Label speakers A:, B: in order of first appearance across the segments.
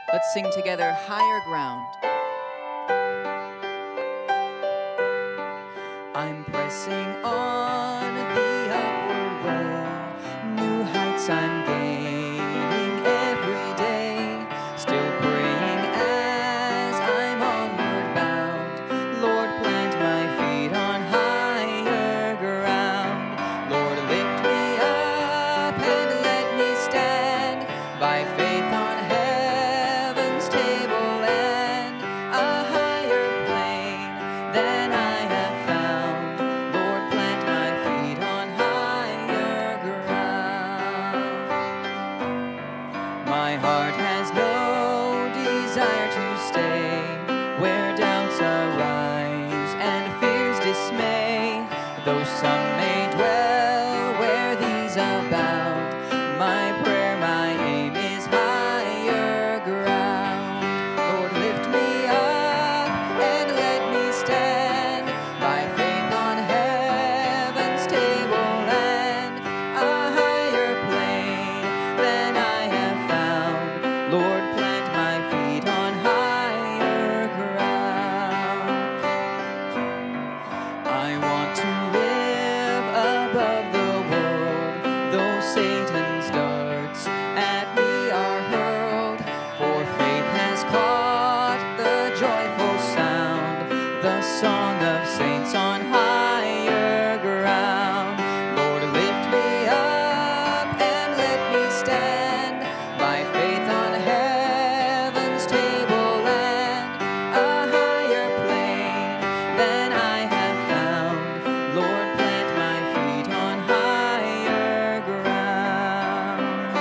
A: Let's sing together, Higher Ground. I'm pressing on the upward road, new heights I'm gaining every day, still praying as I'm onward bound. Lord, plant my feet on higher ground. Lord, lift me up and let me stand by faith on heaven's tableland, a higher plane than I have found. Lord, plant my feet on higher ground. My heart has no desire to stay where doubts arise and fears dismay, though some may dwell where these abound. My prayer, my aim is higher ground. Lord, lift me up and let me stand by faith on heaven's tableland, a higher plane than I have found. Lord, plant my feet on higher ground. I want to live above the world, though Satan's darts at me are hurled, for faith has caught the joyful sound, the song of saints on higher ground. Lord, lift me up and let me stand by faith on heaven's tableland, a higher plane than I have found. Lord, plant my feet on higher ground.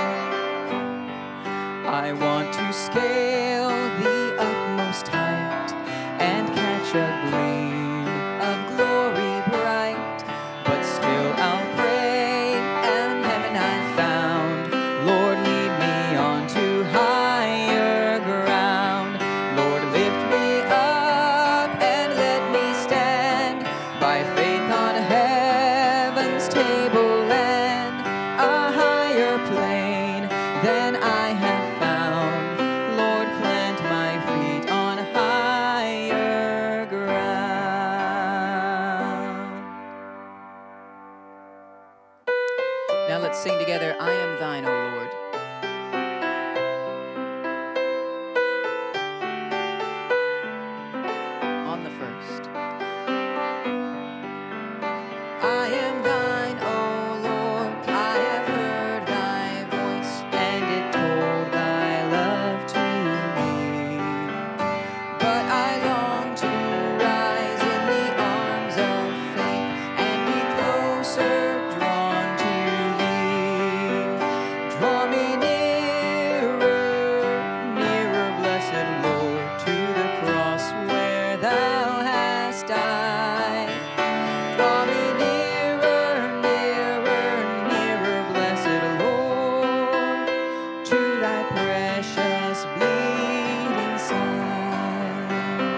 A: I want to scale the utmost height and catch a gleam of glory bright, but still I'll pray and heaven I've found. Lord, lead me on to higher ground. Lord, lift me up and let me stand by faith on heaven's tableland, a higher plane than I have found. Lord, plant my feet on higher ground. Now let's sing together, I am thine, O Lord. On the first. I am thine, O Lord, I have heard thy voice, and it told thy love to me. But I long to rise in the arms of faith and be closer drawn to thee. Draw me nearer, nearer, blessed Lord, to the cross where thou hast died. Draw me nearer, nearer, nearer, blessed Lord, to thy precious bleeding side.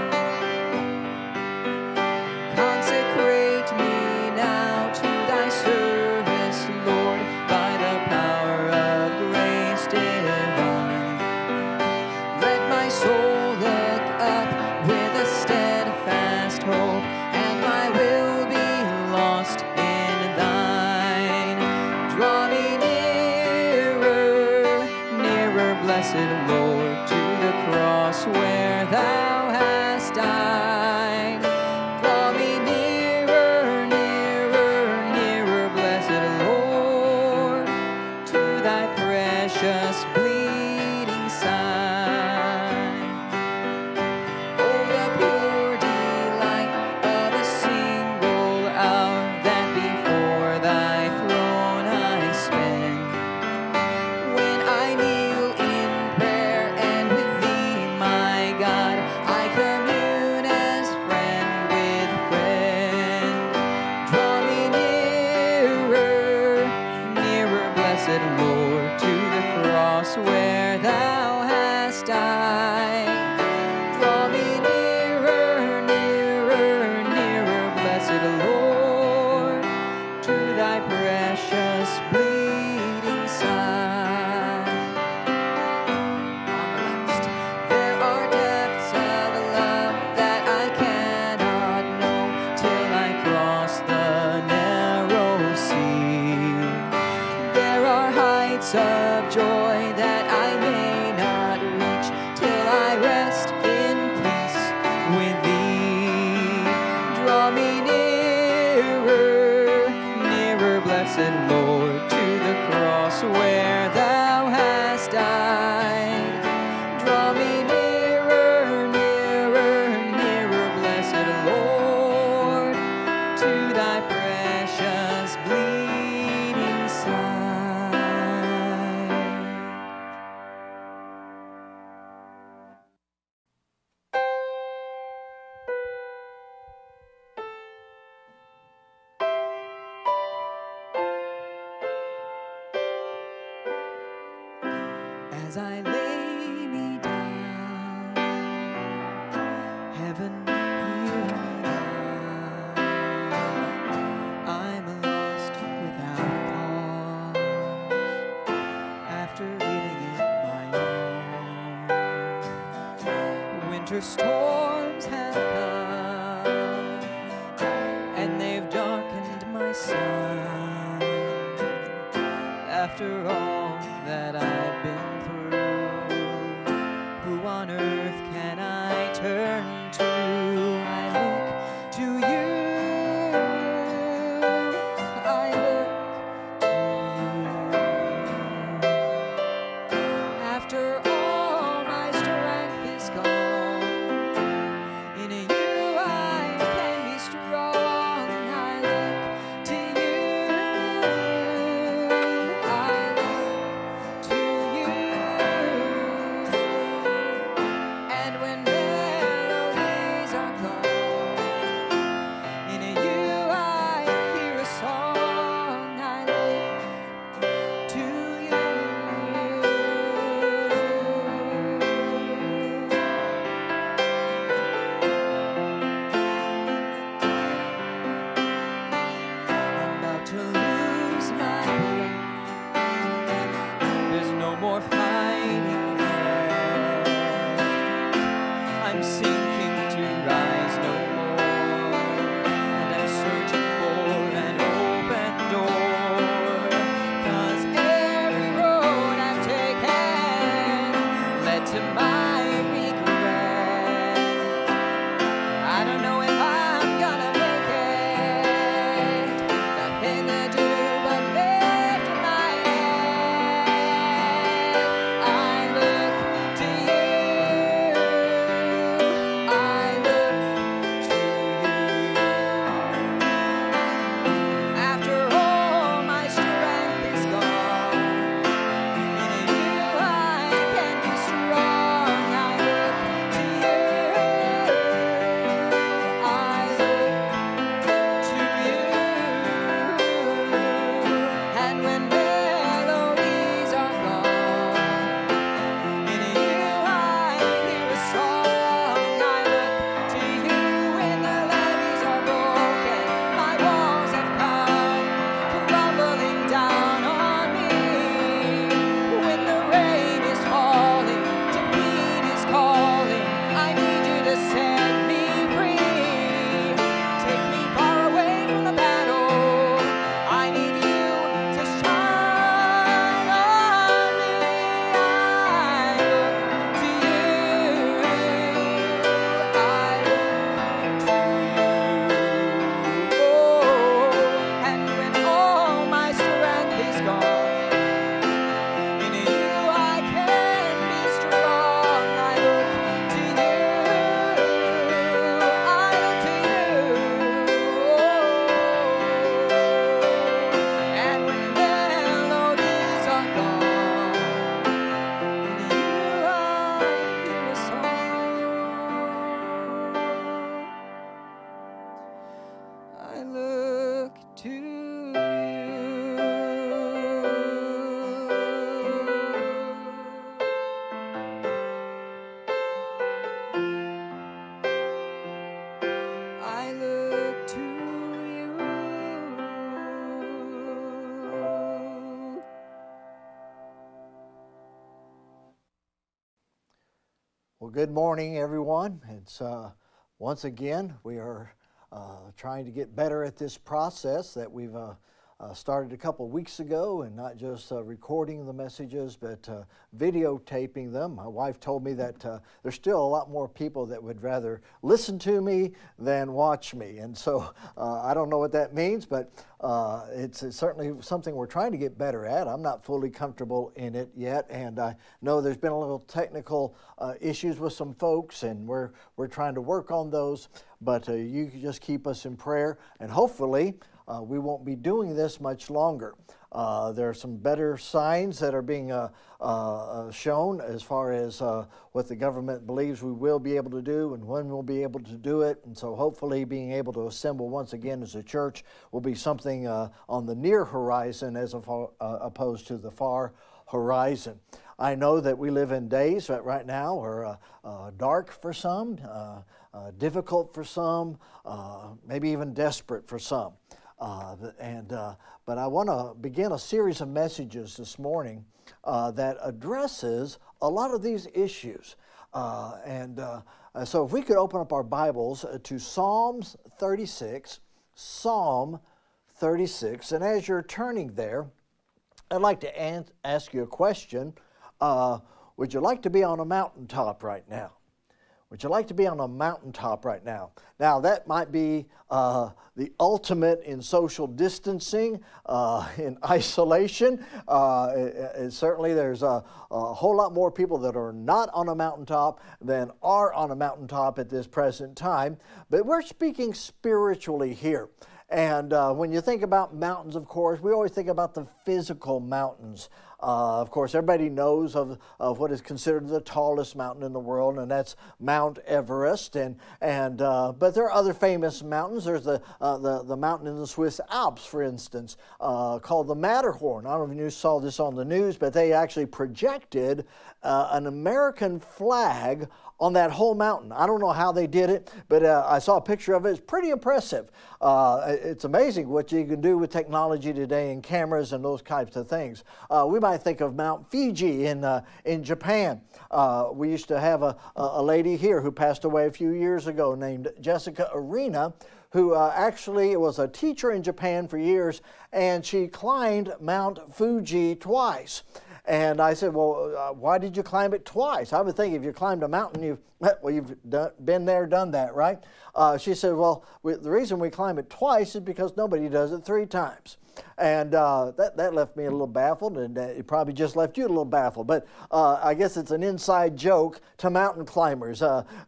A: Consecrate me now to thy service, Lord, by the power of grace divine. Let my soul look up with a steadfast hope, and my will be lost in thine. Draw me nearer, nearer, blessed Lord, to the cross where thou hast died. Draw me nearer, nearer, nearer, blessed Lord, to thy precious bleeding side. Oh, the pure delight of a single hour that before thy throne I spend, when I kneel in prayer and with thee, my God, I commune as friend with friend. Draw me nearer, nearer, blessed Lord, to the cross where thou hast died. Draw me nearer, nearer, nearer, blessed Lord, to thy precious bleeding side. On the last. as I lay me down. Heaven, hear me now. I'm lost without cause after living it my own. Winter storms have come and they've darkened my sun. After all that I've been through, who on earth can I turn to? I look to you. I look to you. After all my strength is gone, in you I can be strong. I look to you. I look to you. And when melodies are gone, in you I hear a song. I look to you. I'm about to lose my breath. There's no more fighting left. I'm sinking to rise no more, and I'm searching for an open door. 'Cause every road I've taken led to my regret. I don't know if I'm gonna make it. Nothing to do but lift my head. I look to you. I look to you. After all my strength is gone, in you I can be strong. I look to you. I look to you. And when melodies are gone, in you I hear a song. I look to you. When the levees are broken, my walls have come crumbling down on me. When the rain is falling, defeat is calling, I need you to set me free. Take me far away from the battle. I need you to shine on me. I look to you. I look to you. Oh, and when all my strength is gone, in you I can be strong. I look to you. I look to you. And when melodies are gone, in you I hear a song. I look to you. I look to you.
B: Well, good morning, everyone. It's once again we are trying to get better at this process that we've started a couple weeks ago, and not just recording the messages, but videotaping them. My wife told me that there's still a lot more people that would rather listen to me than watch me, and so I don't know what that means, but it's certainly something we're trying to get better at. I'm not fully comfortable in it yet, and I know there's been a little technical issues with some folks, and we're trying to work on those, but you can just keep us in prayer, and hopefully we won't be doing this much longer. There are some better signs that are being shown as far as what the government believes we will be able to do and when we'll be able to do it. And so hopefully being able to assemble once again as a church will be something on the near horizon as opposed to the far horizon. I know that we live in days right now are dark for some, difficult for some, maybe even desperate for some. But I want to begin a series of messages this morning that addresses a lot of these issues. So if we could open up our Bibles to Psalms 36, Psalm 36, and as you're turning there, I'd like to ask you a question. Would you like to be on a mountaintop right now? Would you like to be on a mountaintop right now? Now, that might be the ultimate in social distancing, in isolation. Certainly, there's a whole lot more people that are not on a mountaintop than are on a mountaintop at this present time. But we're speaking spiritually here. And when you think about mountains, of course, we always think about the physical mountains. Of course, everybody knows of what is considered the tallest mountain in the world, and that's Mount Everest. But there are other famous mountains. There's the mountain in the Swiss Alps, for instance, called the Matterhorn. I don't know if you saw this on the news, but they actually projected an American flag on that whole mountain. I don't know how they did it, but I saw a picture of it. It's pretty impressive. It's amazing what you can do with technology today and cameras and those types of things. We might think of Mount Fuji in Japan. We used to have a lady here who passed away a few years ago named Jessica Arena, who actually was a teacher in Japan for years, and she climbed Mount Fuji twice. And I said, well, why did you climb it twice? I would think if you climbed a mountain, you've been there, done that, right? She said, well, the reason we climb it twice is because nobody does it 3 times. And that left me a little baffled, and it probably just left you a little baffled. But I guess it's an inside joke to mountain climbers.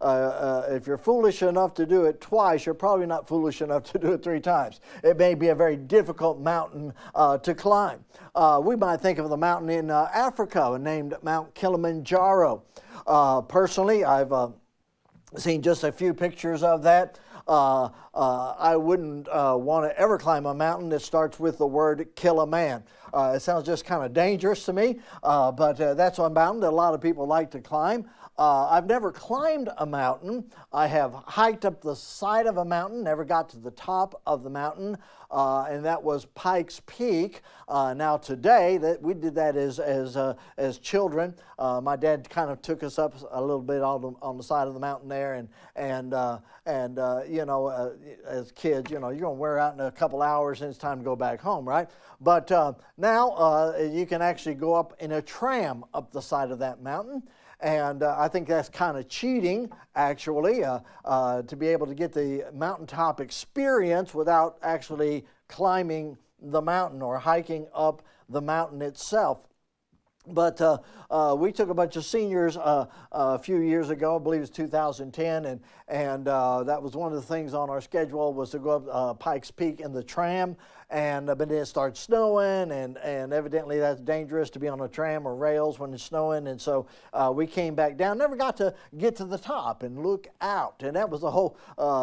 B: If you're foolish enough to do it twice, you're probably not foolish enough to do it 3 times. It may be a very difficult mountain to climb. We might think of the mountain in Africa named Mount Kilimanjaro. Personally, I've seen just a few pictures of that. I wouldn't want to ever climb a mountain that starts with the word kill a man. It sounds just kind of dangerous to me, but that's a mountain that a lot of people like to climb. I've never climbed a mountain. I have hiked up the side of a mountain, never got to the top of the mountain, and that was Pikes Peak. Now today, we did that as children. My dad kind of took us up a little bit on the side of the mountain there, and you know, as kids, you know, you're going to wear out in a couple hours and it's time to go back home, right? But now you can actually go up in a tram up the side of that mountain. And I think that's kind of cheating, actually, to be able to get the mountaintop experience without actually climbing the mountain or hiking up the mountain itself. But we took a bunch of seniors a few years ago, I believe it was 2010, and that was one of the things on our schedule was to go up Pikes Peak in the tram. But then it started snowing, and evidently that's dangerous to be on a tram or rails when it's snowing. And so we came back down, never got to get to the top and look out. And that was the whole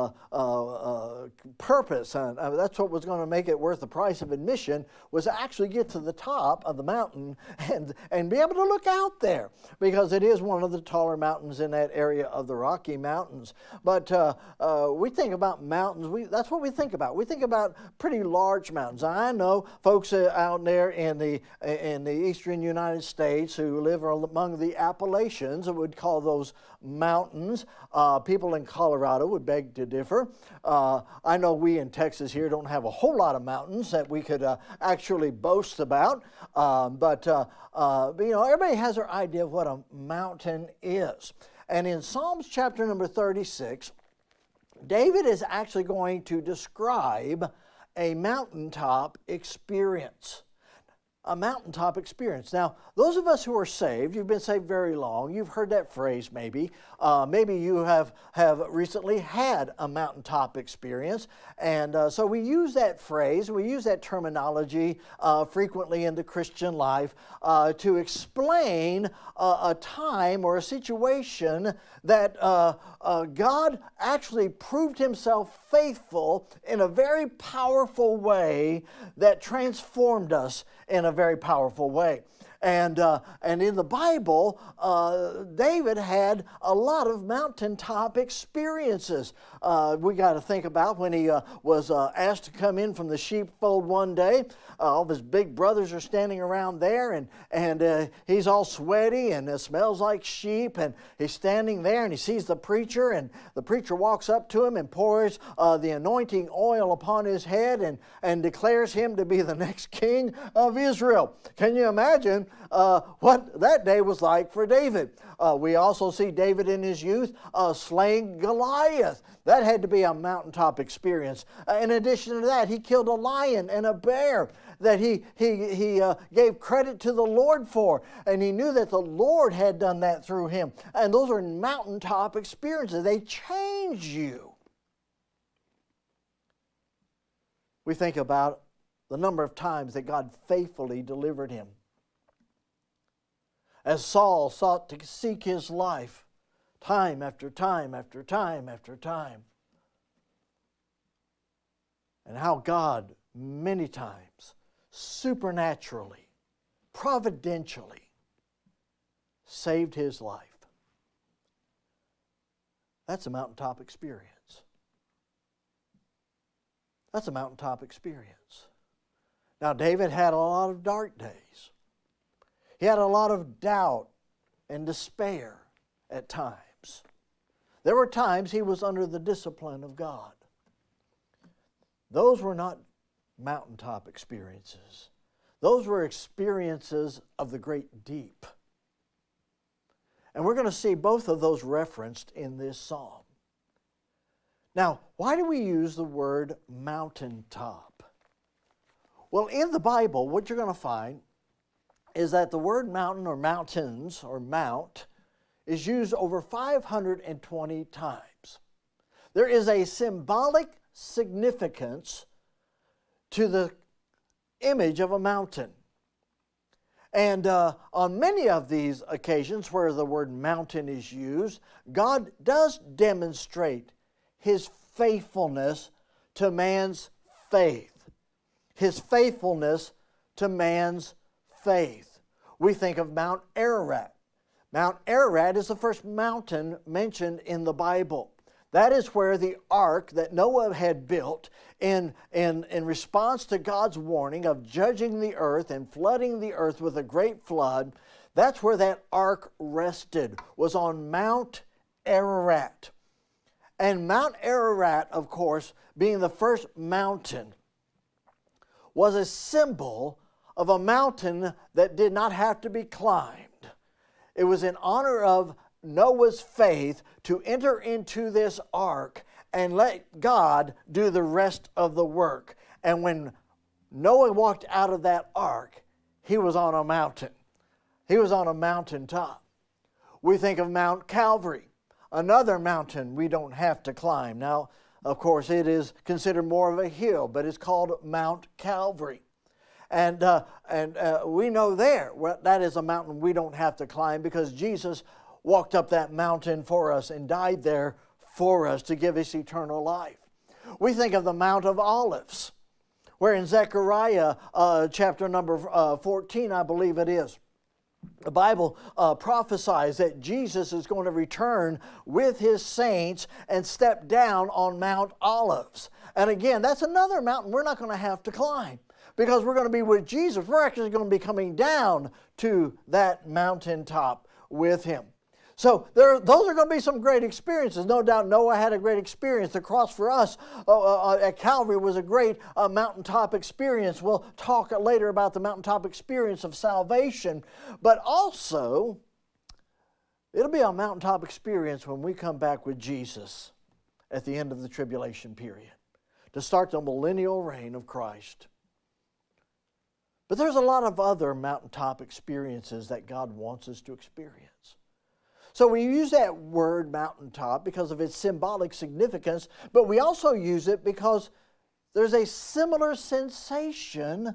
B: purpose. And that's what was going to make it worth the price of admission, was to actually get to the top of the mountain and be able to look out there, because it is one of the taller mountains in that area of the Rocky Mountains. But we think about mountains, that's what we think about. We think about pretty large mountains. I know folks out there in the eastern United States who live among the Appalachians would call those mountains. People in Colorado would beg to differ. I know we in Texas here don't have a whole lot of mountains that we could actually boast about. But you know, everybody has their idea of what a mountain is. And in Psalms chapter number 36, David is actually going to describe a mountaintop experience. A mountaintop experience. Now, those of us who are saved, you've been saved very long, you've heard that phrase maybe. Maybe you have recently had a mountaintop experience. And so we use that phrase, we use that terminology frequently in the Christian life to explain a time or a situation that God actually proved himself faithful in a very powerful way that transformed us in a very powerful way. And in the Bible, David had a lot of mountaintop experiences. We got to think about when he was asked to come in from the sheepfold one day. All of his big brothers are standing around there, and he's all sweaty and smells like sheep. And he's standing there, and he sees the preacher, and the preacher walks up to him and pours the anointing oil upon his head and declares him to be the next king of Israel. Can you imagine what that day was like for David? We also see David in his youth slaying Goliath. That had to be a mountaintop experience. In addition to that, he killed a lion and a bear that he gave credit to the Lord for. And he knew that the Lord had done that through him. And those are mountaintop experiences. They change you. We think about the number of times that God faithfully delivered him. As Saul sought to seek his life, time after time after time after time. And how God many times, supernaturally, providentially, saved his life. That's a mountaintop experience. That's a mountaintop experience. Now, David had a lot of dark days. He had a lot of doubt and despair at times. There were times he was under the discipline of God. Those were not mountaintop experiences. Those were experiences of the great deep. And we're going to see both of those referenced in this psalm. Now, why do we use the word mountaintop? Well, in the Bible, what you're going to find is that the word mountain or mountains or mount is used over 520 times. There is a symbolic significance to the image of a mountain. And on many of these occasions where the word mountain is used, God does demonstrate His faithfulness to man's faith. His faithfulness to man's faith. We think of Mount Ararat. Mount Ararat is the first mountain mentioned in the Bible. That is where the ark that Noah had built in response to God's warning of judging the earth and flooding the earth with a great flood, that's where that ark rested, was on Mount Ararat. And Mount Ararat, of course, being the first mountain, was a symbol of a mountain that did not have to be climbed. It was in honor of Noah's faith to enter into this ark and let God do the rest of the work. And when Noah walked out of that ark, he was on a mountain. He was on a mountaintop. We think of Mount Calvary, another mountain we don't have to climb. Now, of course, it is considered more of a hill, but it's called Mount Calvary. And we know there that is a mountain we don't have to climb because Jesus walked up that mountain for us and died there for us to give us eternal life. We think of the Mount of Olives, where in Zechariah chapter number 14, I believe it is, the Bible prophesies that Jesus is going to return with His saints and step down on Mount Olives. And again, that's another mountain we're not going to have to climb because we're going to be with Jesus. We're actually going to be coming down to that mountaintop with Him. So those are going to be some great experiences. No doubt Noah had a great experience. The cross for us at Calvary was a great mountaintop experience. We'll talk later about the mountaintop experience of salvation. But also, it'll be a mountaintop experience when we come back with Jesus at the end of the tribulation period to start the millennial reign of Christ. But there's a lot of other mountaintop experiences that God wants us to experience. So we use that word mountaintop because of its symbolic significance, but we also use it because there's a similar sensation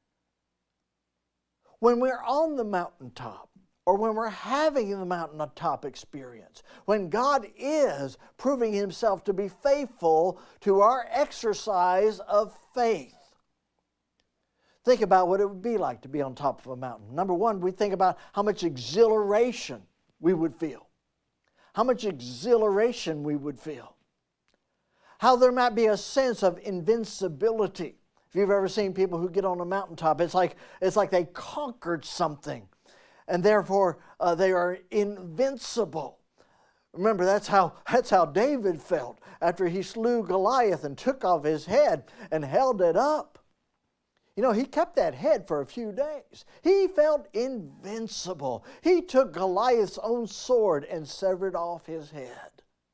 B: when we're on the mountaintop or when we're having the mountaintop experience, when God is proving Himself to be faithful to our exercise of faith. Think about what it would be like to be on top of a mountain. Number one, we think about how much exhilaration we would feel. How much exhilaration we would feel. How there might be a sense of invincibility. If you've ever seen people who get on a mountaintop, it's like they conquered something, and therefore they are invincible. Remember, that's how David felt after he slew Goliath and took off his head and held it up. You know, he kept that head for a few days. He felt invincible. He took Goliath's own sword and severed off his head.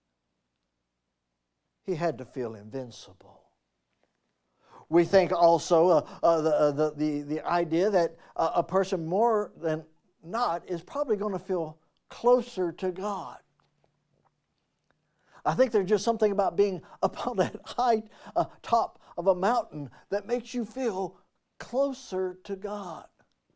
B: He had to feel invincible. We think also the idea that a person more than not is probably going to feel closer to God. I think there's just something about being up on that high top of a mountain that makes you feel closer to God.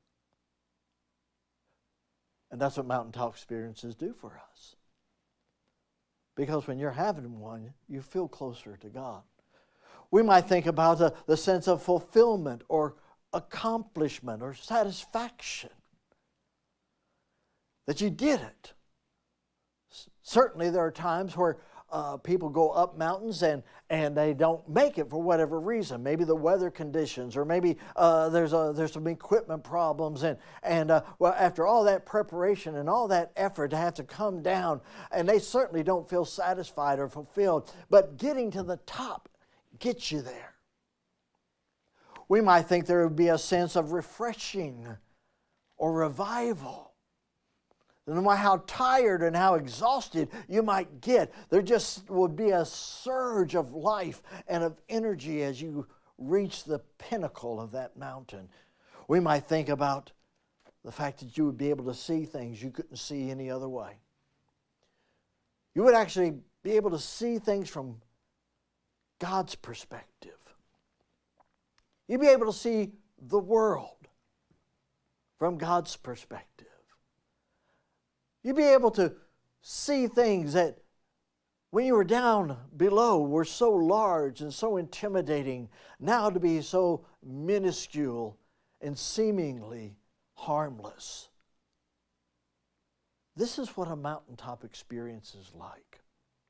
B: And that's what mountaintop experiences do for us. Because when you're having one, you feel closer to God. We might think about the sense of fulfillment or accomplishment or satisfaction. That you did it. Certainly there are times where people go up mountains and they don't make it for whatever reason. Maybe the weather conditions, or maybe there's some equipment problems, and well, after all that preparation and all that effort to have to come down, and they certainly don't feel satisfied or fulfilled. But getting to the top gets you there. We might think there would be a sense of refreshing or revival. No matter how tired and how exhausted you might get, there just would be a surge of life and of energy as you reach the pinnacle of that mountain. We might think about the fact that you would be able to see things you couldn't see any other way. You would actually be able to see things from God's perspective. You'd be able to see the world from God's perspective. You'd be able to see things that when you were down below were so large and so intimidating, now to be so minuscule and seemingly harmless. This is what a mountaintop experience is like.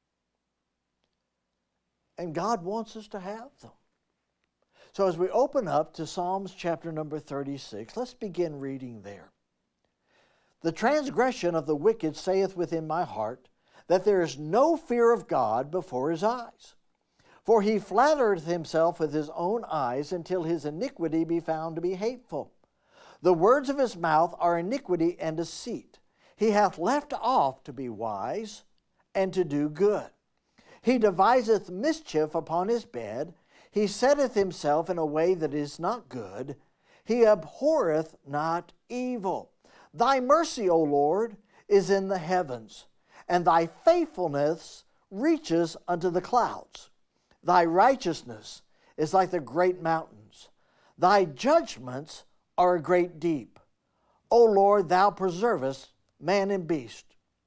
B: And God wants us to have them. So as we open up to Psalms chapter number 36, let's begin reading there. The transgression of the wicked saith within my heart, that there is no fear of God before his eyes. For he flattereth himself with his own eyes, until his iniquity be found to be hateful. The words of his mouth are iniquity and deceit. He hath left off to be wise, and to do good. He deviseth mischief upon his bed. He setteth himself in a way that is not good. He abhorreth not evil. Thy mercy, O Lord, is in the heavens, and thy faithfulness reaches unto the clouds. Thy righteousness is like the great mountains. Thy judgments are a great deep. O Lord, thou preservest man and beast.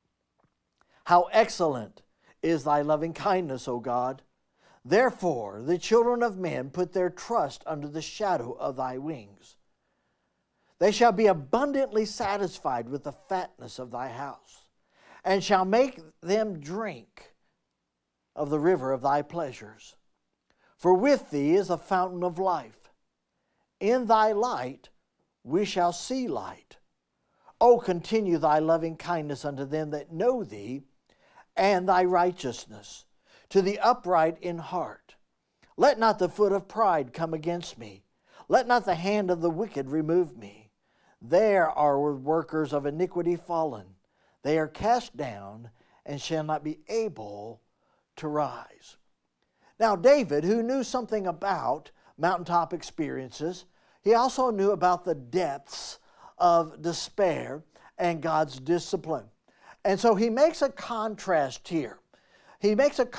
B: How excellent is thy loving kindness, O God! Therefore the children of men put their trust under the shadow of thy wings. They shall be abundantly satisfied with the fatness of thy house, and shall make them drink of the river of thy pleasures. For with thee is a fountain of life. In thy light we shall see light. O continue thy loving kindness unto them that know thee, and thy righteousness to the upright in heart. Let not the foot of pride come against me. Let not the hand of the wicked remove me. There are workers of iniquity fallen. They are cast down and shall not be able to rise. Now David, who knew something about mountaintop experiences, he also knew about the depths of despair and God's discipline. And so he makes a contrast here. He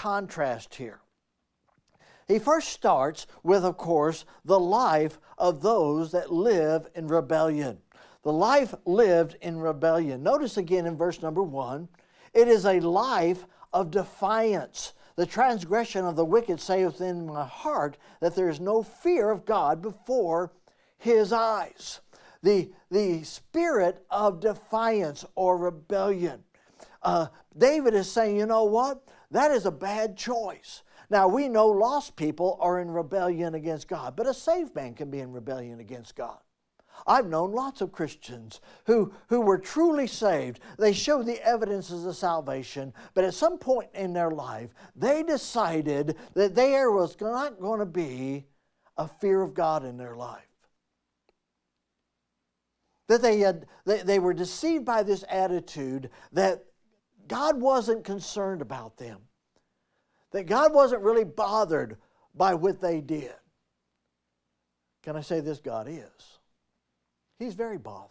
B: first starts with, of course, the life of those that live in rebellion. The life lived in rebellion. Notice again in verse number 1, it is a life of defiance. The transgression of the wicked saith within my heart that there is no fear of God before his eyes. The spirit of defiance or rebellion. David is saying, you know what? That is a bad choice. Now, we know lost people are in rebellion against God, but a saved man can be in rebellion against God. I've known lots of Christians who were truly saved. They showed the evidences of salvation, but at some point in their life, they decided that there was not going to be a fear of God in their life. That they were deceived by this attitude that God wasn't concerned about them. That God wasn't really bothered by what they did. Can I say this? God is. He's very bothered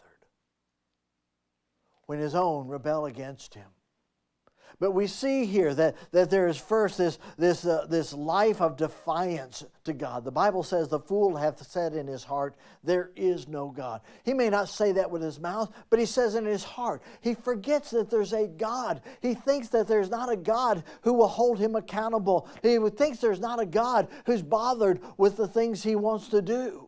B: when his own rebel against him. But we see here that there is first this life of defiance to God. The Bible says the fool hath said in his heart, there is no God. He may not say that with his mouth, but he says in his heart. He forgets that there's a God. He thinks that there's not a God who will hold him accountable. He thinks there's not a God who's bothered with the things he wants to do.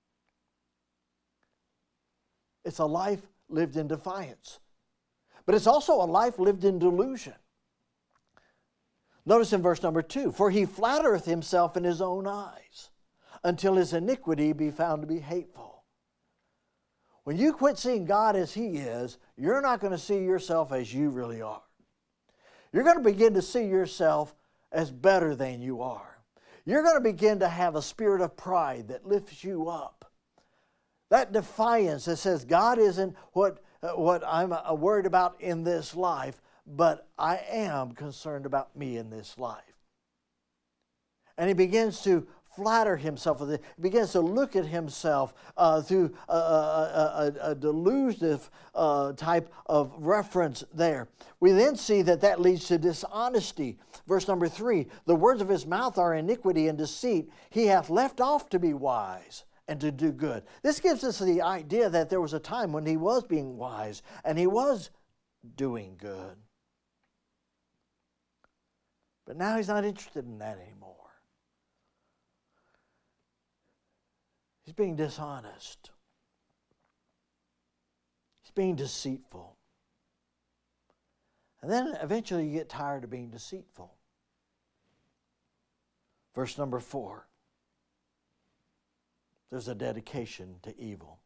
B: It's a life lived in defiance. But it's also a life lived in delusion. Notice in verse number 2, for he flattereth himself in his own eyes, until his iniquity be found to be hateful. When you quit seeing God as he is, you're not going to see yourself as you really are. You're going to begin to see yourself as better than you are. You're going to begin to have a spirit of pride that lifts you up. That defiance that says God isn't what I'm worried about in this life, but I am concerned about me in this life. And he begins to flatter himself with it. He begins to look at himself through a delusive type of reference there. We then see that leads to dishonesty. Verse number 3, the words of his mouth are iniquity and deceit. He hath left off to be wise and to do good. This gives us the idea that there was a time when he was being wise and he was doing good. But now he's not interested in that anymore. He's being dishonest. He's being deceitful. And then eventually you get tired of being deceitful. Verse number 4. There's a dedication to evil.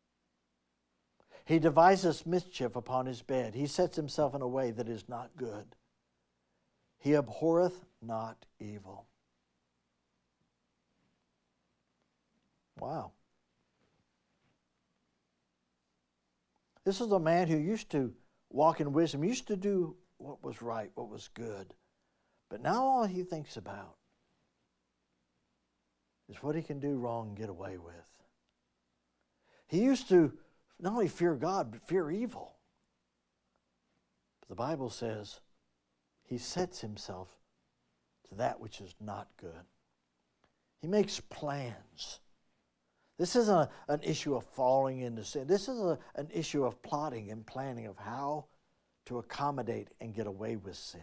B: He devises mischief upon his bed. He sets himself in a way that is not good. He abhorreth not evil. Wow. This is a man who used to walk in wisdom, used to do what was right, what was good. But now all he thinks about is what he can do wrong and get away with. He used to not only fear God, but fear evil. But the Bible says he sets himself to that which is not good. He makes plans. This isn't an issue of falling into sin. This is an issue of plotting and planning of how to accommodate and get away with sin.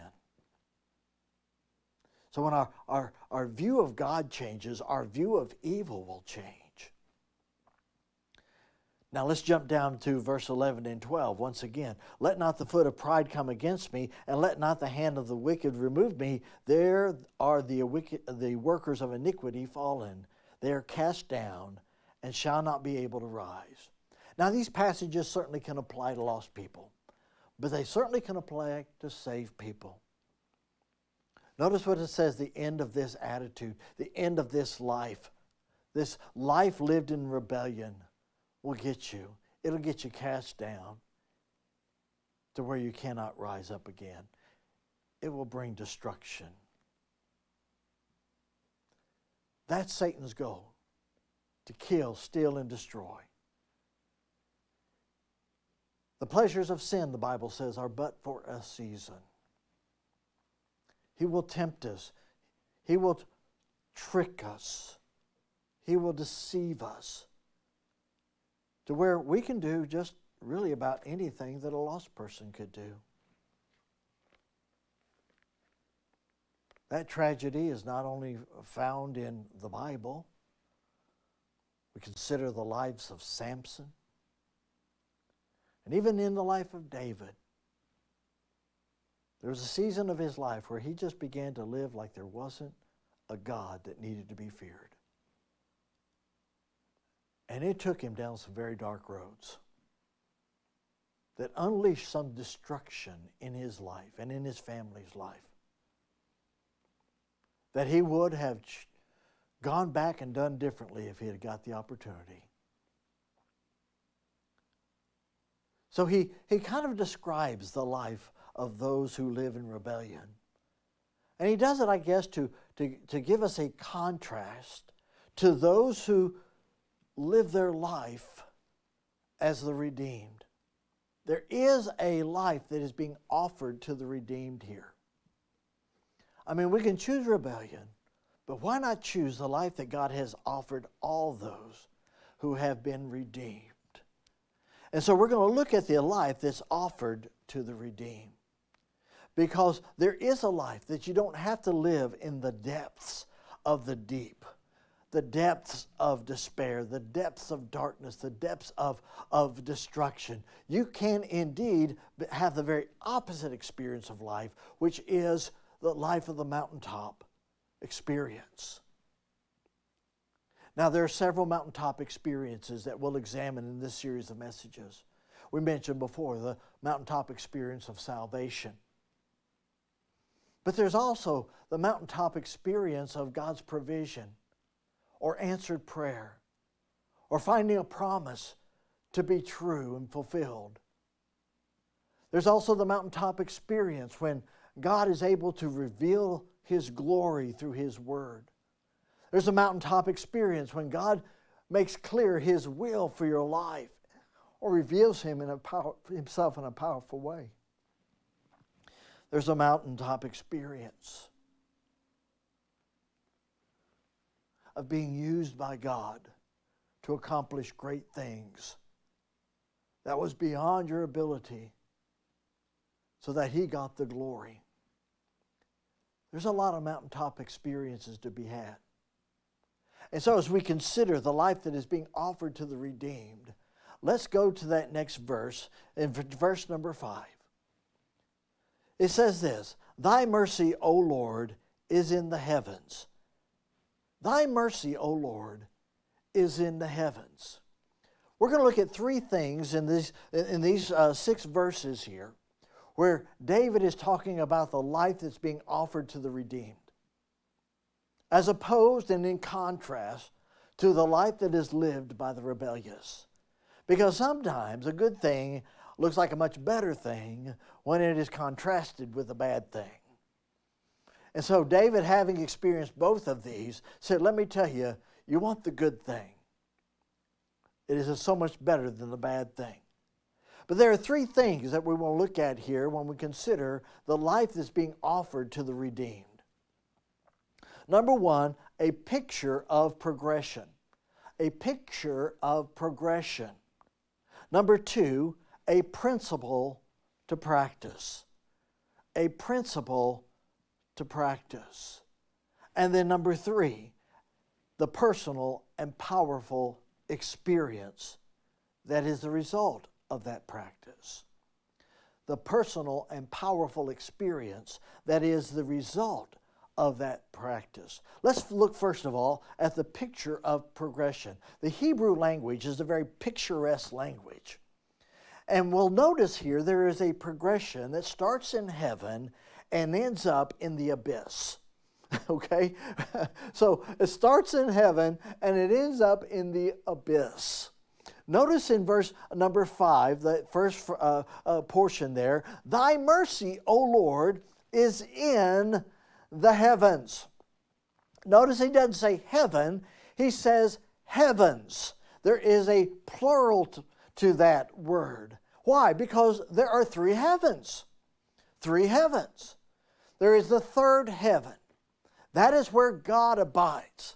B: So when our view of God changes, our view of evil will change. Now let's jump down to verse 11 and 12 once again. Let not the foot of pride come against me, and let not the hand of the wicked remove me. There are the workers of iniquity fallen. They are cast down and shall not be able to rise. Now these passages certainly can apply to lost people, but they certainly can apply to saved people. Notice what it says, the end of this attitude, the end of this life lived in rebellion will get you. It'll get you cast down to where you cannot rise up again. It will bring destruction. That's Satan's goal, to kill, steal, and destroy. The pleasures of sin, the Bible says, are but for a season. He will tempt us. He will trick us. He will deceive us to where we can do just really about anything that a lost person could do. That tragedy is not only found in the Bible. We consider the lives of Samson. And even in the life of David, there was a season of his life where he just began to live like there wasn't a God that needed to be feared. And it took him down some very dark roads that unleashed some destruction in his life and in his family's life that he would have gone back and done differently if he had got the opportunity. So he kind of describes the life of those who live in rebellion. And he does it, I guess, to give us a contrast to those who live their life as the redeemed. There is a life that is being offered to the redeemed here. I mean, we can choose rebellion, but why not choose the life that God has offered all those who have been redeemed? And so we're going to look at the life that's offered to the redeemed. Because there is a life that you don't have to live in the depths of the deep, the depths of despair, the depths of darkness, the depths of destruction. You can indeed have the very opposite experience of life, which is the life of the mountaintop experience. Now, there are several mountaintop experiences that we'll examine in this series of messages. We mentioned before the mountaintop experience of salvation. But there's also the mountaintop experience of God's provision, or answered prayer, or finding a promise to be true and fulfilled. There's also the mountaintop experience when God is able to reveal His glory through His Word. There's a mountaintop experience when God makes clear His will for your life, or reveals Himself in a powerful way. There's a mountaintop experience of being used by God to accomplish great things that was beyond your ability, so that He got the glory. There's a lot of mountaintop experiences to be had. And so as we consider the life that is being offered to the redeemed, let's go to that next verse, in verse number 5. It says this, "Thy mercy, O Lord, is in the heavens." Thy mercy, O Lord, is in the heavens. We're going to look at three things in these 6 verses here, where David is talking about the life that's being offered to the redeemed, as opposed and in contrast to the life that is lived by the rebellious. Because sometimes a good thing looks like a much better thing when it is contrasted with a bad thing. And so David, having experienced both of these, said, let me tell you, you want the good thing. It is so much better than the bad thing. But there are 3 things that we want to look at here when we consider the life that's being offered to the redeemed. Number 1, a picture of progression. A picture of progression. Number 2, a principle to practice. A principle to practice. And then number 3, the personal and powerful experience that is the result of that practice. The personal and powerful experience that is the result of that practice. Let's look first of all at the picture of progression. The Hebrew language is a very picturesque language. And we'll notice here there is a progression that starts in heaven and ends up in the abyss. Okay? So it starts in heaven and it ends up in the abyss. Notice in verse number 5, the first portion there, "Thy mercy, O Lord, is in the heavens." Notice he doesn't say heaven, he says heavens. There is a plural to that word. Why? Because there are 3 heavens. 3 heavens. There is the 3rd heaven. That is where God abides.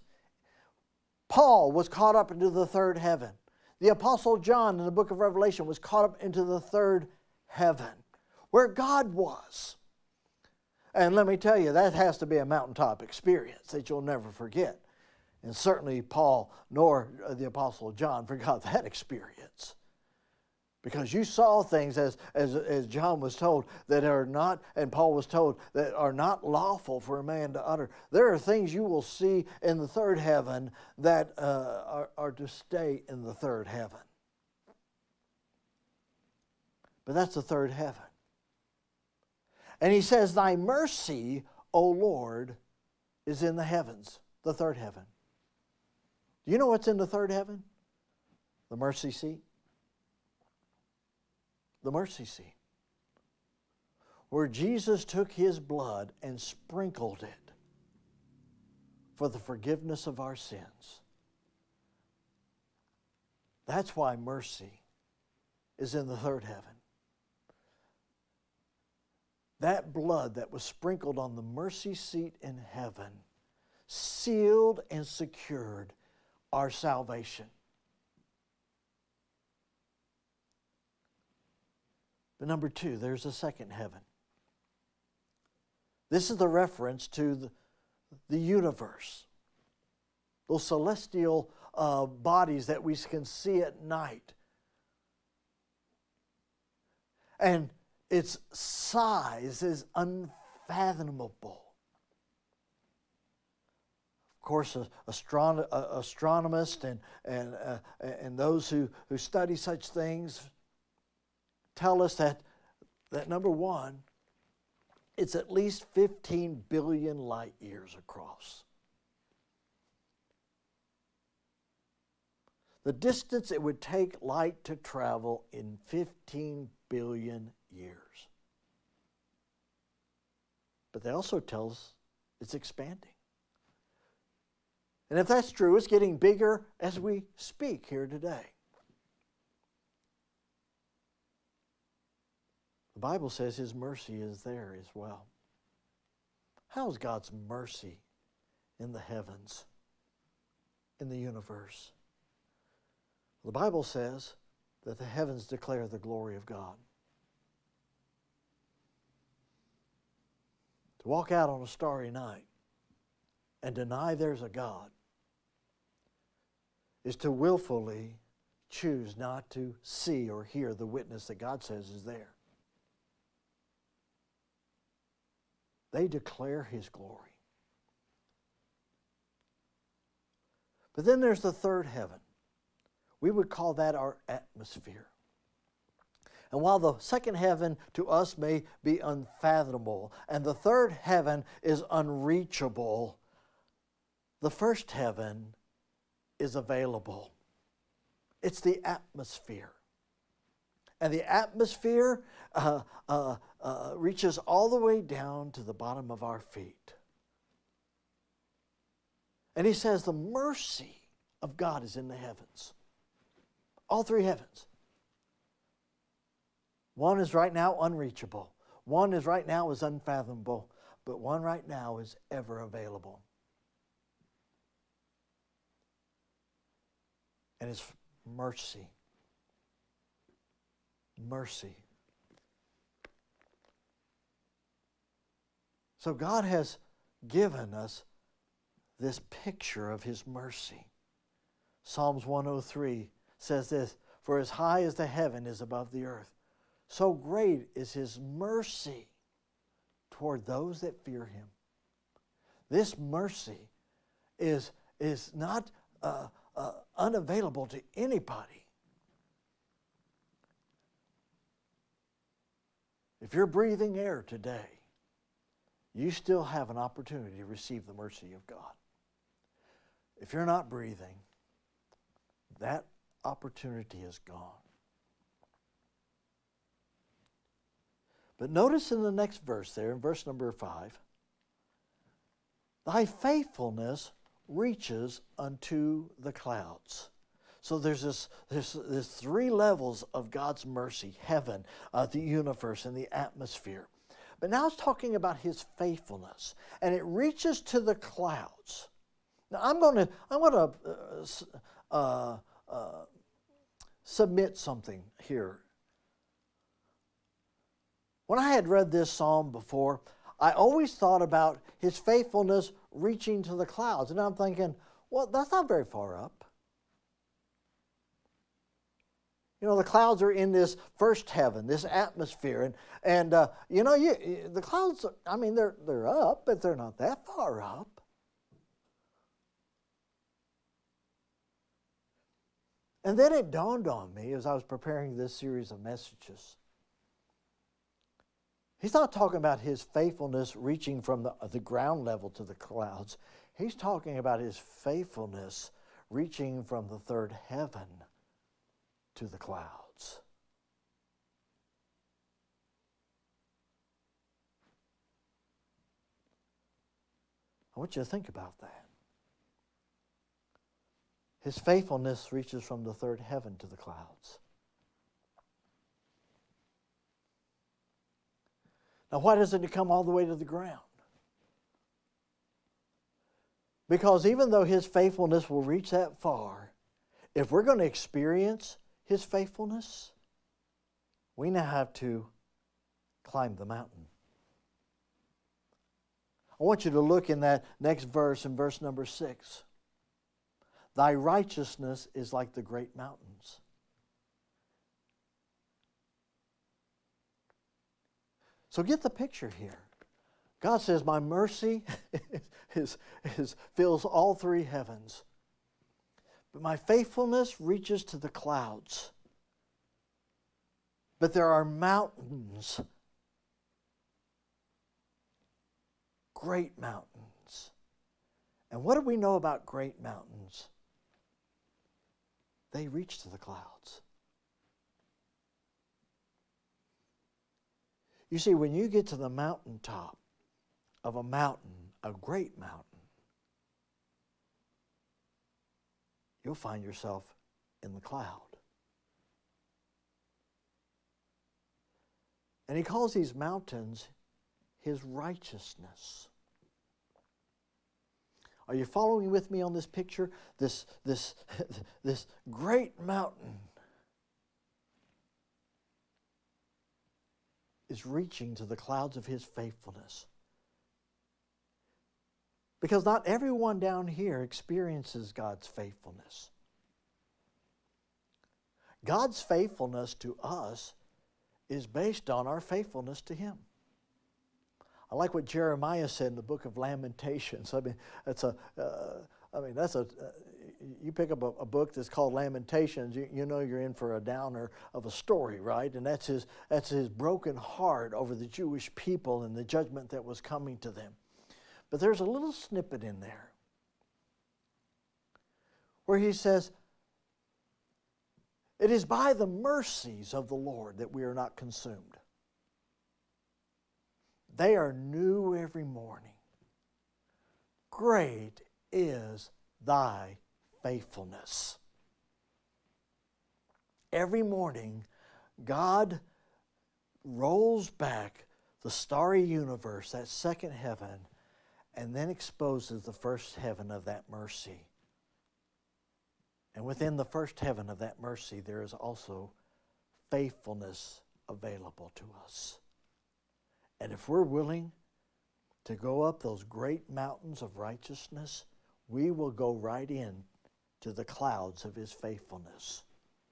B: Paul was caught up into the 3rd heaven. The Apostle John in the book of Revelation was caught up into the 3rd heaven, where God was. And let me tell you, that has to be a mountaintop experience that you'll never forget. And certainly Paul nor the Apostle John forgot that experience. Because you saw things, as John was told, that are not, and Paul was told, that are not lawful for a man to utter. There are things you will see in the third heaven that are to stay in the third heaven. But that's the third heaven. And he says, thy mercy, O Lord, is in the heavens, the third heaven. Do you know what's in the third heaven? The mercy seat. The mercy seat, where Jesus took his blood and sprinkled it for the forgiveness of our sins. That's why mercy is in the third heaven. That blood that was sprinkled on the mercy seat in heaven sealed and secured our salvation. But number two, there's a second heaven. This is the reference to the universe. Those celestial bodies that we can see at night. And its size is unfathomable. Of course, astronomists and those who study such things tell us that number one, it's at least 15 billion light years across. The distance it would take light to travel in 15 billion years. But they also tell us it's expanding. And if that's true, it's getting bigger as we speak here today. The Bible says his mercy is there as well. How is God's mercy in the heavens, in the universe? The Bible says that the heavens declare the glory of God. To walk out on a starry night and deny there's a God is to willfully choose not to see or hear the witness that God says is there. They declare his glory. But then there's the third heaven. We would call that our atmosphere. And while the second heaven to us may be unfathomable, and the third heaven is unreachable, the first heaven is available. It's the atmosphere. And the atmosphere reaches all the way down to the bottom of our feet. And he says the mercy of God is in the heavens. All three heavens. One is right now unreachable. One is right now is unfathomable. But one right now is ever available. And it's mercy. Mercy. So God has given us this picture of his mercy. Psalms 103 says this, for as high as the heaven is above the earth, so great is his mercy toward those that fear him. This mercy is not unavailable to anybody. If you're breathing air today, you still have an opportunity to receive the mercy of God. If you're not breathing, that opportunity is gone. But notice in the next verse there, in verse number 5, thy faithfulness reaches unto the clouds. So there's three levels of God's mercy: heaven, the universe, and the atmosphere. But now it's talking about his faithfulness, and it reaches to the clouds. Now I'm going to submit something here. When I had read this psalm before, I always thought about his faithfulness reaching to the clouds, and I'm thinking, Well, that's not very far up. You know, the clouds are in this first heaven, this atmosphere. The clouds, I mean, they're up, but they're not that far up. And then it dawned on me as I was preparing this series of messages. He's not talking about his faithfulness reaching from the ground level to the clouds. He's talking about his faithfulness reaching from the third heaven to the clouds. I want you to think about that. His faithfulness reaches from the third heaven to the clouds. Now, why doesn't it come all the way to the ground? Because even though his faithfulness will reach that far, if we're going to experience his faithfulness, we now have to climb the mountain. I want you to look in that next verse, in verse number 6. Thy righteousness is like the great mountains. So get the picture here. God says, my mercy fills all three heavens. But my faithfulness reaches to the clouds. But there are mountains, great mountains. And what do we know about great mountains? They reach to the clouds. You see, when you get to the mountaintop of a mountain, a great mountain, you'll find yourself in the cloud. And he calls these mountains his righteousness. Are you following with me on this picture? This great mountain is reaching to the clouds of his faithfulness. Because not everyone down here experiences God's faithfulness. God's faithfulness to us is based on our faithfulness to him. I like what Jeremiah said in the book of Lamentations. I mean, you pick up a book that's called Lamentations, you know you're in for a downer of a story, right? And that's his broken heart over the Jewish people and the judgment that was coming to them. But there's a little snippet in there where he says, it is by the mercies of the Lord that we are not consumed. They are new every morning. Great is thy faithfulness. Every morning, God rolls back the starry universe, that second heaven, and then exposes the first heaven of that mercy. And within the first heaven of that mercy, there is also faithfulness available to us. And if we're willing to go up those great mountains of righteousness, we will go right in to the clouds of his faithfulness.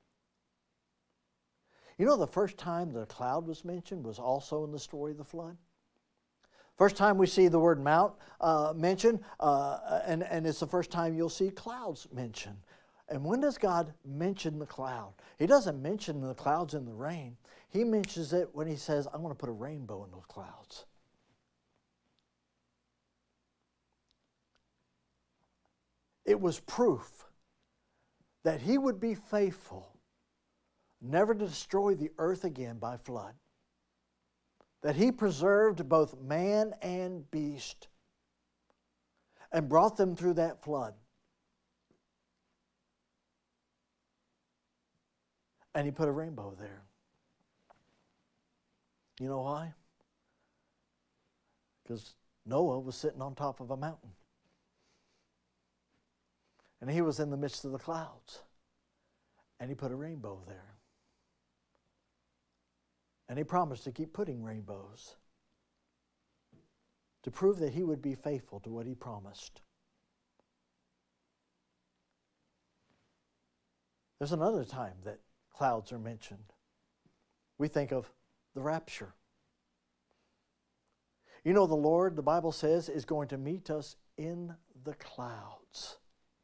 B: You know, the first time the cloud was mentioned was also in the story of the flood. First time we see the word mount mentioned, and it's the first time you'll see clouds mentioned. And when does God mention the cloud? He doesn't mention the clouds in the rain. He mentions it when he says, I'm going to put a rainbow in those clouds. It was proof that he would be faithful, never to destroy the earth again by flood. That he preserved both man and beast and brought them through that flood. And he put a rainbow there. You know why? Because Noah was sitting on top of a mountain. And he was in the midst of the clouds. And he put a rainbow there. And he promised to keep putting rainbows to prove that he would be faithful to what he promised. There's another time that clouds are mentioned. We think of the rapture. You know, the Lord, the Bible says, is going to meet us in the clouds.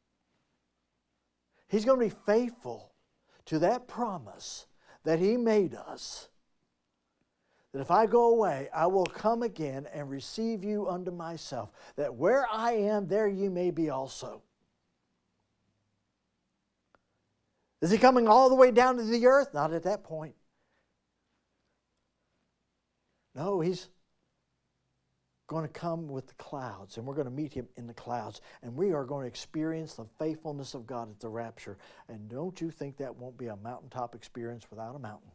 B: He's going to be faithful to that promise that He made us, that if I go away, I will come again and receive you unto myself, that where I am, there you may be also. Is He coming all the way down to the earth? Not at that point. No, He's going to come with the clouds, and we're going to meet Him in the clouds, and we are going to experience the faithfulness of God at the rapture. And don't you think that won't be a mountaintop experience without a mountain?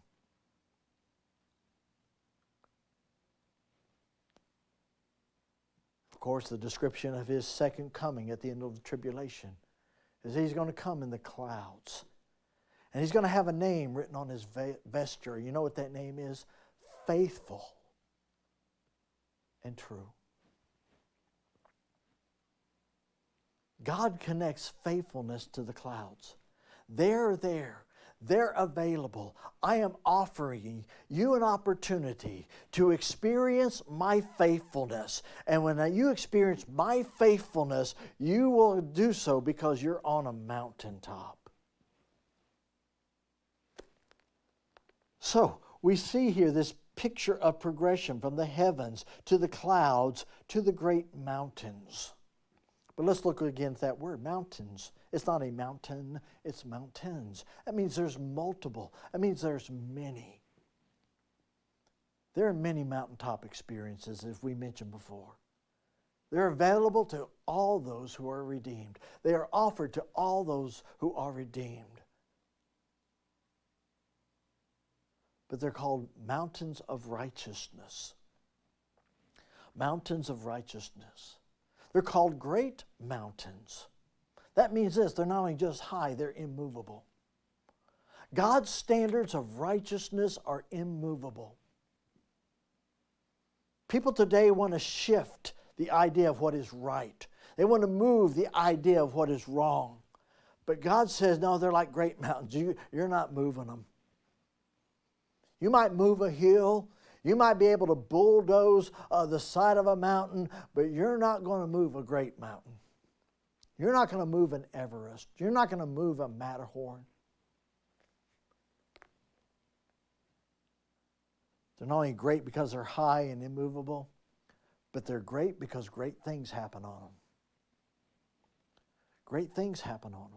B: Of course, the description of His second coming at the end of the tribulation is He's going to come in the clouds, and He's going to have a name written on His vesture. You know what that name is? Faithful and true. God connects faithfulness to the clouds. They're there. They're available. I am offering you an opportunity to experience my faithfulness. And when you experience my faithfulness, you will do so because you're on a mountaintop. So, we see here this picture of progression from the heavens to the clouds to the great mountains. But let's look again at that word, mountains. It's not a mountain, it's mountains. That means there's multiple. That means there's many. There are many mountaintop experiences, as we mentioned before. They're available to all those who are redeemed. They are offered to all those who are redeemed. But they're called mountains of righteousness. Mountains of righteousness. They're called great mountains. That means this, they're not only just high, they're immovable. God's standards of righteousness are immovable. People today want to shift the idea of what is right. They want to move the idea of what is wrong. But God says, no, they're like great mountains. You're not moving them. You might move a hill. You might be able to bulldoze the side of a mountain, but you're not going to move a great mountain. You're not going to move an Everest. You're not going to move a Matterhorn. They're not only great because they're high and immovable, but they're great because great things happen on them. Great things happen on them.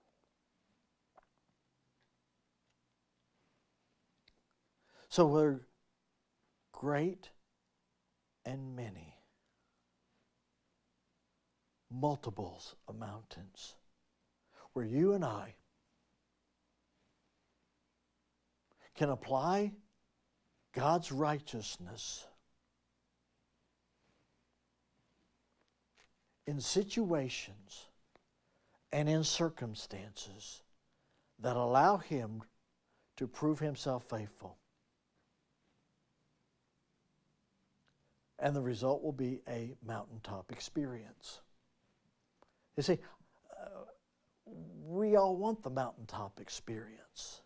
B: So we're great and many. Multiples of mountains. Where you and I can apply God's righteousness in situations and in circumstances that allow Him to prove Himself faithful. And the result will be a mountaintop experience. You see, we all want the mountaintop experience.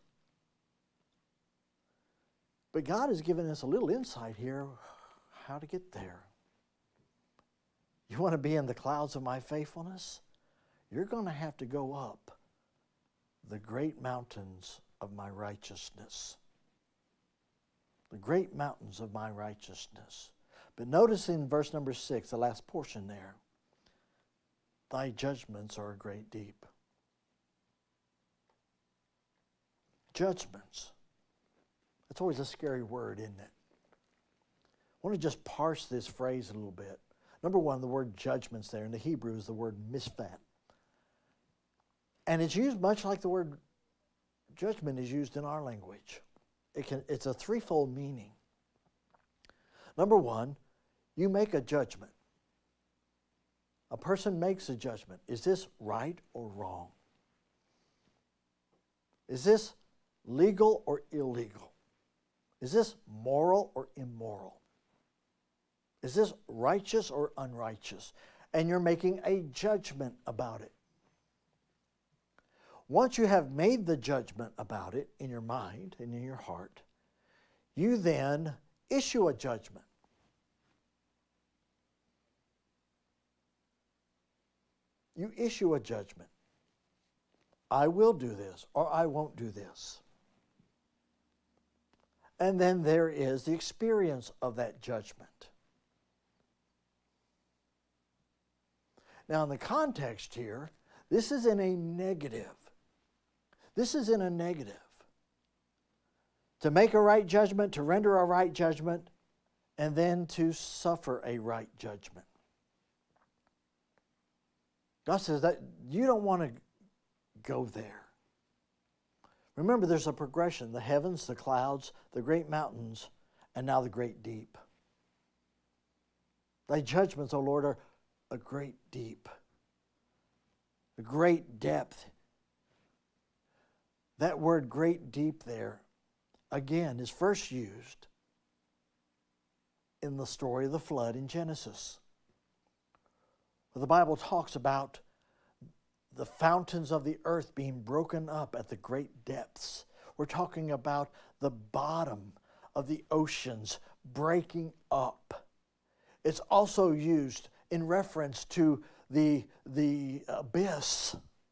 B: But God has given us a little insight here how to get there. You want to be in the clouds of my faithfulness? You're going to have to go up the great mountains of my righteousness. The great mountains of my righteousness. But notice in verse number 6, the last portion there, thy judgments are a great deep. Judgments. That's always a scary word, isn't it? I want to just parse this phrase a little bit. Number one, the word judgments there in the Hebrew is the word mishpat. And it's used much like the word judgment is used in our language. It's a threefold meaning. Number one, you make a judgment. A person makes a judgment. Is this right or wrong? Is this legal or illegal? Is this moral or immoral? Is this righteous or unrighteous? And you're making a judgment about it. once you have made the judgment about it in your mind and in your heart, you then issue a judgment. You issue a judgment. I will do this, or I won't do this. And then there is the experience of that judgment. Now, in the context here, this is in a negative. This is in a negative. To make a right judgment, to render a right judgment, and then to suffer a right judgment. God says that you don't want to go there. Remember, there's a progression. The heavens, the clouds, the great mountains, and now the great deep. Thy judgments, O Lord, are a great deep, a great depth. That word great deep there, again, is first used in the story of the flood in Genesis. The Bible talks about the fountains of the earth being broken up at the great depths. We're talking about the bottom of the oceans breaking up. It's also used in reference to the abyss.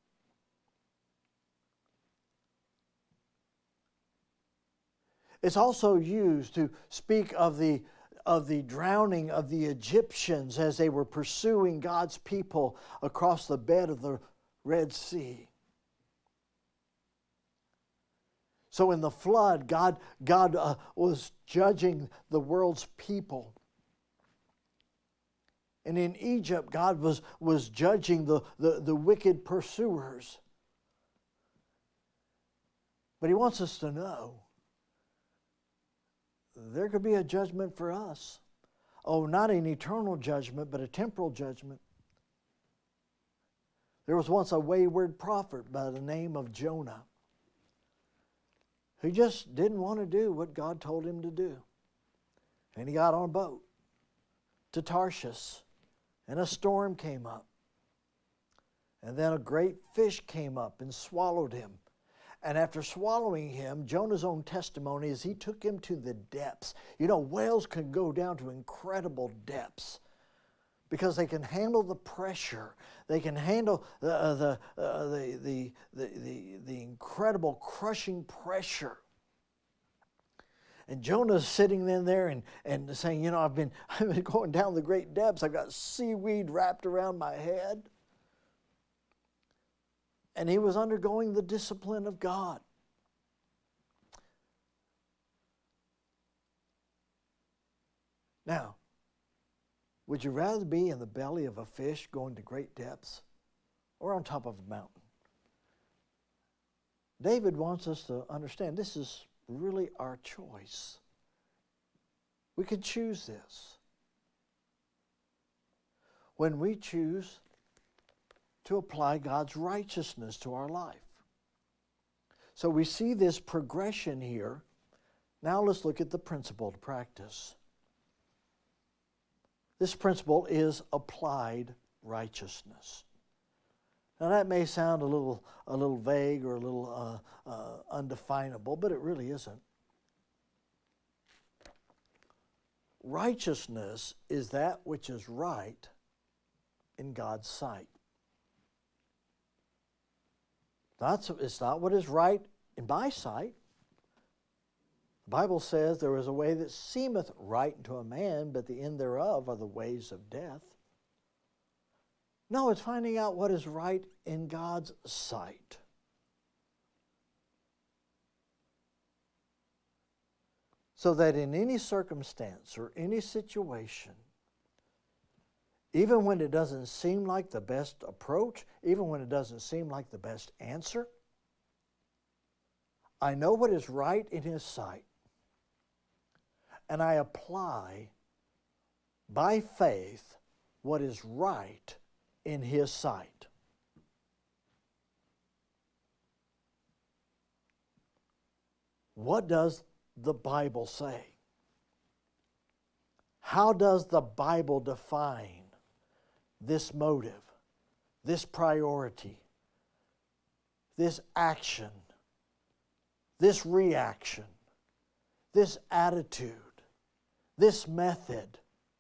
B: It's also used to speak of the drowning of the Egyptians as they were pursuing God's people across the bed of the Red Sea. So in the flood, God was judging the world's people. And in Egypt, God was judging the wicked pursuers. But He wants us to know there could be a judgment for us. Oh, not an eternal judgment, but a temporal judgment. There was once a wayward prophet by the name of Jonah who just didn't want to do what God told him to do. And he got on a boat to Tarshish, and a storm came up. And then a great fish came up and swallowed him. And after swallowing him, Jonah's own testimony is he took him to the depths. You know, whales can go down to incredible depths because they can handle the pressure. They can handle the incredible crushing pressure. And Jonah's sitting in there and saying, you know, I've been going down the great depths. I've got seaweed wrapped around my head. And he was undergoing the discipline of God. Now, would you rather be in the belly of a fish going to great depths or on top of a mountain? David wants us to understand this is really our choice. We could choose this. When we choose to apply God's righteousness to our life. So we see this progression here. Now let's look at the principle to practice. This principle is applied righteousness. Now that may sound a little vague or a little undefinable, but it really isn't. Righteousness is that which is right in God's sight. It's not what is right in my sight. The Bible says there is a way that seemeth right unto a man, but the end thereof are the ways of death. No, it's finding out what is right in God's sight. So that in any circumstance or any situation, even when it doesn't seem like the best approach, even when it doesn't seem like the best answer, I know what is right in His sight, and I apply by faith what is right in His sight. What does the Bible say? How does the Bible define this motive, this priority, this action, this reaction, this attitude, this method,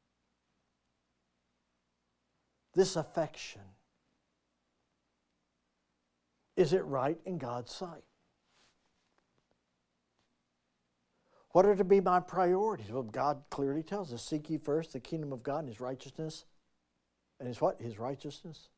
B: this affection, is it right in God's sight? What are to be my priorities? Well, God clearly tells us, seek ye first the kingdom of God and His righteousness. And His what? His righteousness.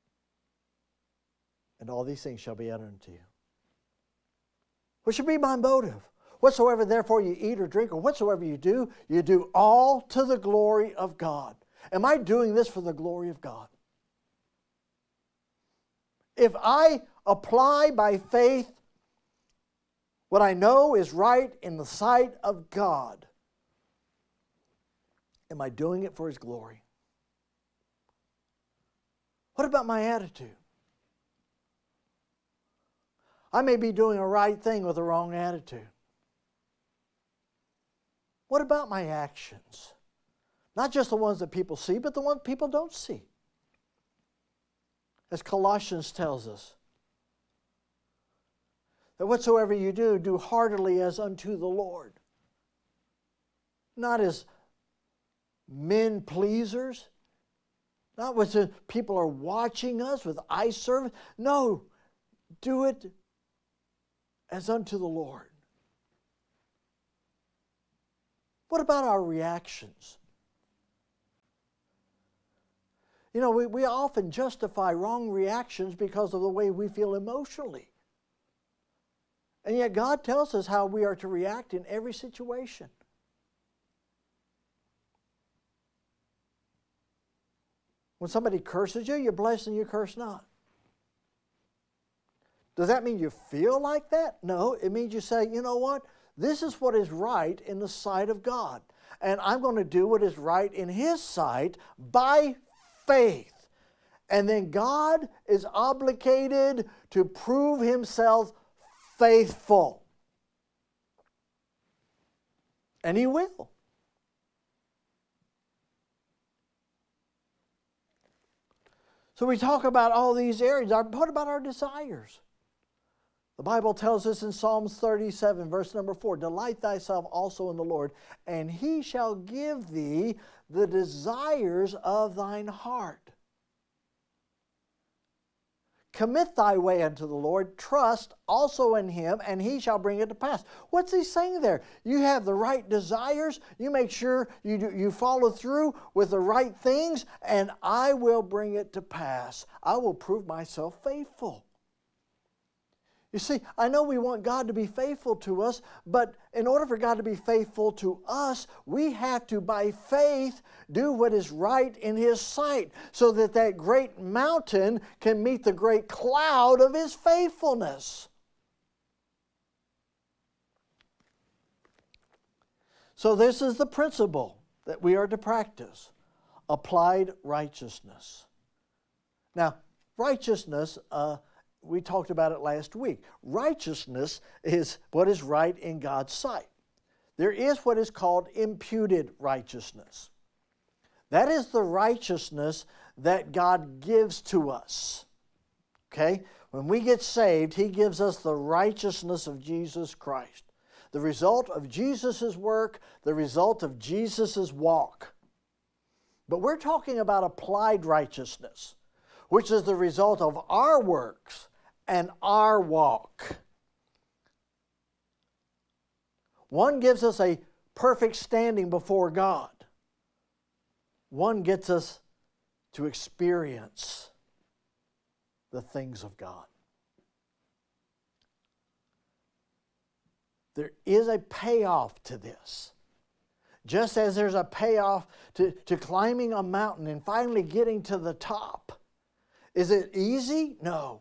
B: And all these things shall be added unto you. What should be my motive? Whatsoever therefore you eat or drink or whatsoever you do all to the glory of God. Am I doing this for the glory of God? If I apply by faith what I know is right in the sight of God, am I doing it for His glory? What about my attitude? I may be doing a right thing with a wrong attitude. What about my actions? Not just the ones that people see, but the ones people don't see. As Colossians tells us, that whatsoever you do, do heartily as unto the Lord. Not as men pleasers, not when people are watching us with eye service. No, do it as unto the Lord. What about our reactions? You know, we often justify wrong reactions because of the way we feel emotionally. And yet God tells us how we are to react in every situation. When somebody curses you, you're blessed and you curse not. Does that mean you feel like that? No, it means you say, you know what? This is what is right in the sight of God. And I'm going to do what is right in His sight by faith. And then God is obligated to prove Himself faithful. And He will. So we talk about all these areas. What about our desires? The Bible tells us in Psalms 37, verse number 4, delight thyself also in the Lord, and He shall give thee the desires of thine heart. Commit thy way unto the Lord, trust also in Him, and He shall bring it to pass. What's He saying there? You have the right desires, you make sure you follow through with the right things, and I will bring it to pass. I will prove myself faithful. You see, I know we want God to be faithful to us, but in order for God to be faithful to us, we have to, by faith, do what is right in His sight, so that that great mountain can meet the great cloud of His faithfulness. So this is the principle that we are to practice: applied righteousness. Now, righteousness, we talked about it last week. Righteousness is what is right in God's sight. There is what is called imputed righteousness. That is the righteousness that God gives to us. Okay? When we get saved, He gives us the righteousness of Jesus Christ. The result of Jesus' work, the result of Jesus' walk. But we're talking about applied righteousness, which is the result of our works and our walk. One gives us a perfect standing before God. One gets us to experience the things of God. There is a payoff to this. Just as there's a payoff to climbing a mountain and finally getting to the top. Is it easy? No.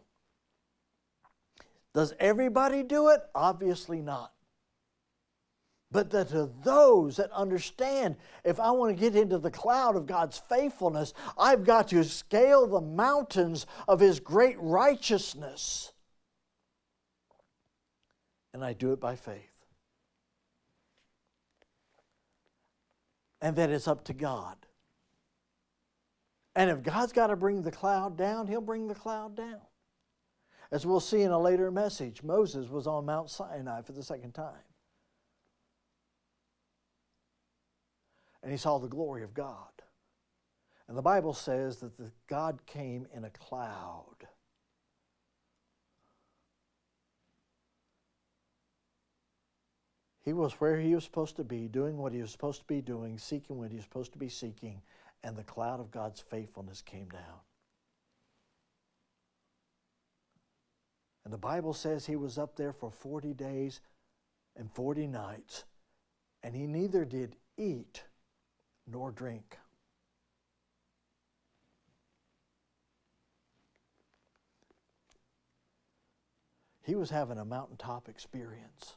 B: Does everybody do it? Obviously not. But to those that understand, if I want to get into the cloud of God's faithfulness, I've got to scale the mountains of His great righteousness. And I do it by faith. And then it's up to God. And if God's got to bring the cloud down, He'll bring the cloud down. As we'll see in a later message, Moses was on Mount Sinai for the second time. And he saw the glory of God. And the Bible says that God came in a cloud. He was where he was supposed to be, doing what he was supposed to be doing, seeking what he was supposed to be seeking, and the cloud of God's faithfulness came down. And the Bible says he was up there for 40 days and 40 nights, and he neither did eat nor drink. He was having a mountaintop experience.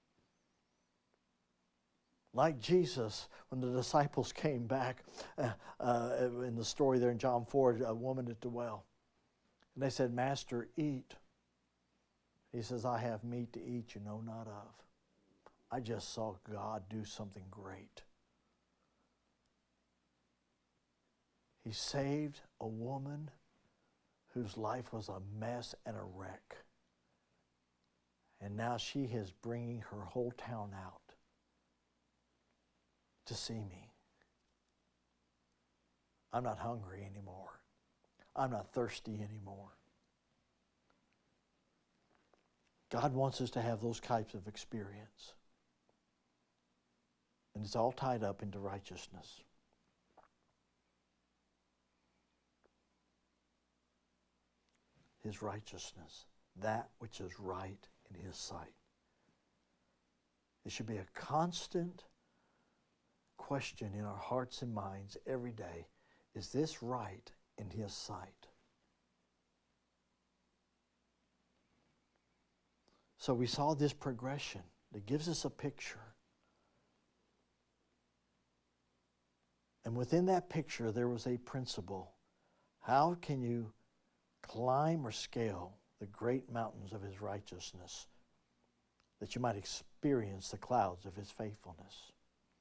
B: Like Jesus, when the disciples came back in the story there in John 4, a woman at the well. And they said, Master, eat. He says, I have meat to eat you know not of. I just saw God do something great. He saved a woman whose life was a mess and a wreck. And now she is bringing her whole town out to see me. I'm not hungry anymore. I'm not thirsty anymore. God wants us to have those types of experience. And it's all tied up into righteousness. His righteousness, that which is right in His sight. It should be a constant question in our hearts and minds every day. Is this right in His sight? So we saw this progression that gives us a picture. And within that picture, there was a principle. How can you climb or scale the great mountains of His righteousness that you might experience the clouds of His faithfulness?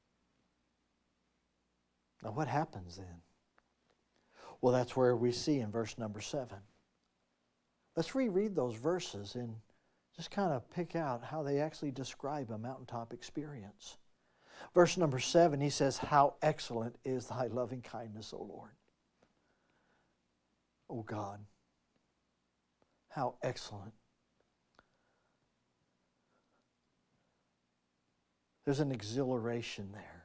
B: Now what happens then? Well, that's where we see in verse number 7. Let's reread those verses and just kind of pick out how they actually describe a mountaintop experience. Verse number 7, he says, how excellent is thy loving kindness, O Lord. O God, how excellent. There's an exhilaration there.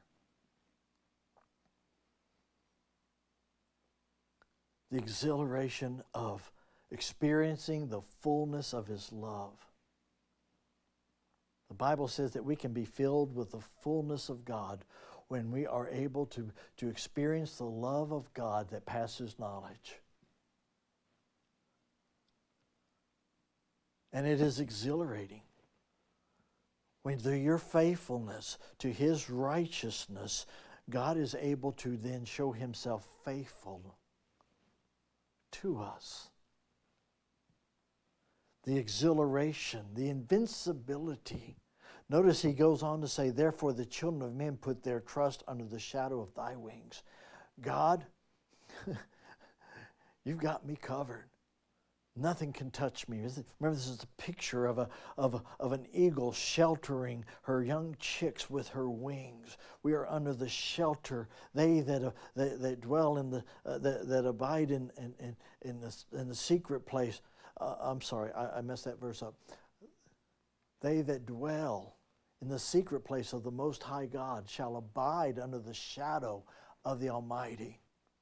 B: The exhilaration of experiencing the fullness of His love. The Bible says that we can be filled with the fullness of God when we are able to experience the love of God that passes knowledge. And it is exhilarating. When through your faithfulness to His righteousness, God is able to then show Himself faithful to us. The exhilaration, the invincibility. Notice he goes on to say, therefore the children of men put their trust under the shadow of thy wings. God, you've got me covered. Nothing can touch me. Remember, this is a picture of an eagle sheltering her young chicks with her wings. We are under the shelter. They that dwell in the that abide in the secret place. I'm sorry, I messed that verse up. They that dwell in the secret place of the Most High God shall abide under the shadow of the Almighty.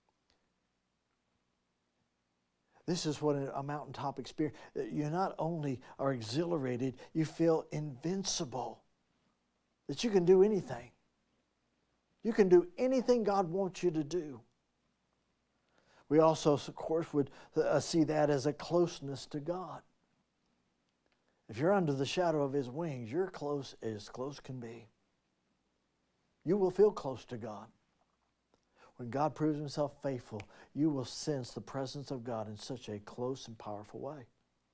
B: This is what a mountaintop experience. You not only are exhilarated, you feel invincible. That you can do anything. You can do anything God wants you to do. We also, of course, would see that as a closeness to God. If you're under the shadow of His wings, you're close as close can be. You will feel close to God. When God proves Himself faithful, you will sense the presence of God in such a close and powerful way.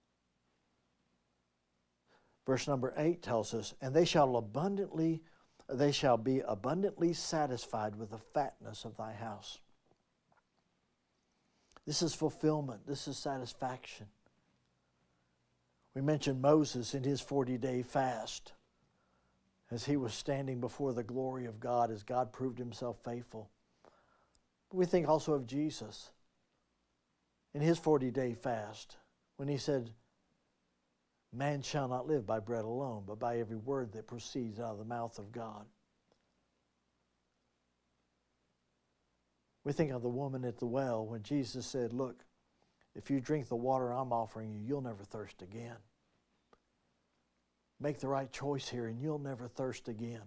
B: Verse number 8 tells us, and they shall be abundantly satisfied with the fatness of thy house. This is fulfillment. This is satisfaction. We mentioned Moses in his 40-day fast as he was standing before the glory of God, as God proved himself faithful. We think also of Jesus in his 40-day fast when he said, man shall not live by bread alone, but by every word that proceeds out of the mouth of God. We think of the woman at the well when Jesus said, look, if you drink the water I'm offering you, you'll never thirst again. Make the right choice here and you'll never thirst again.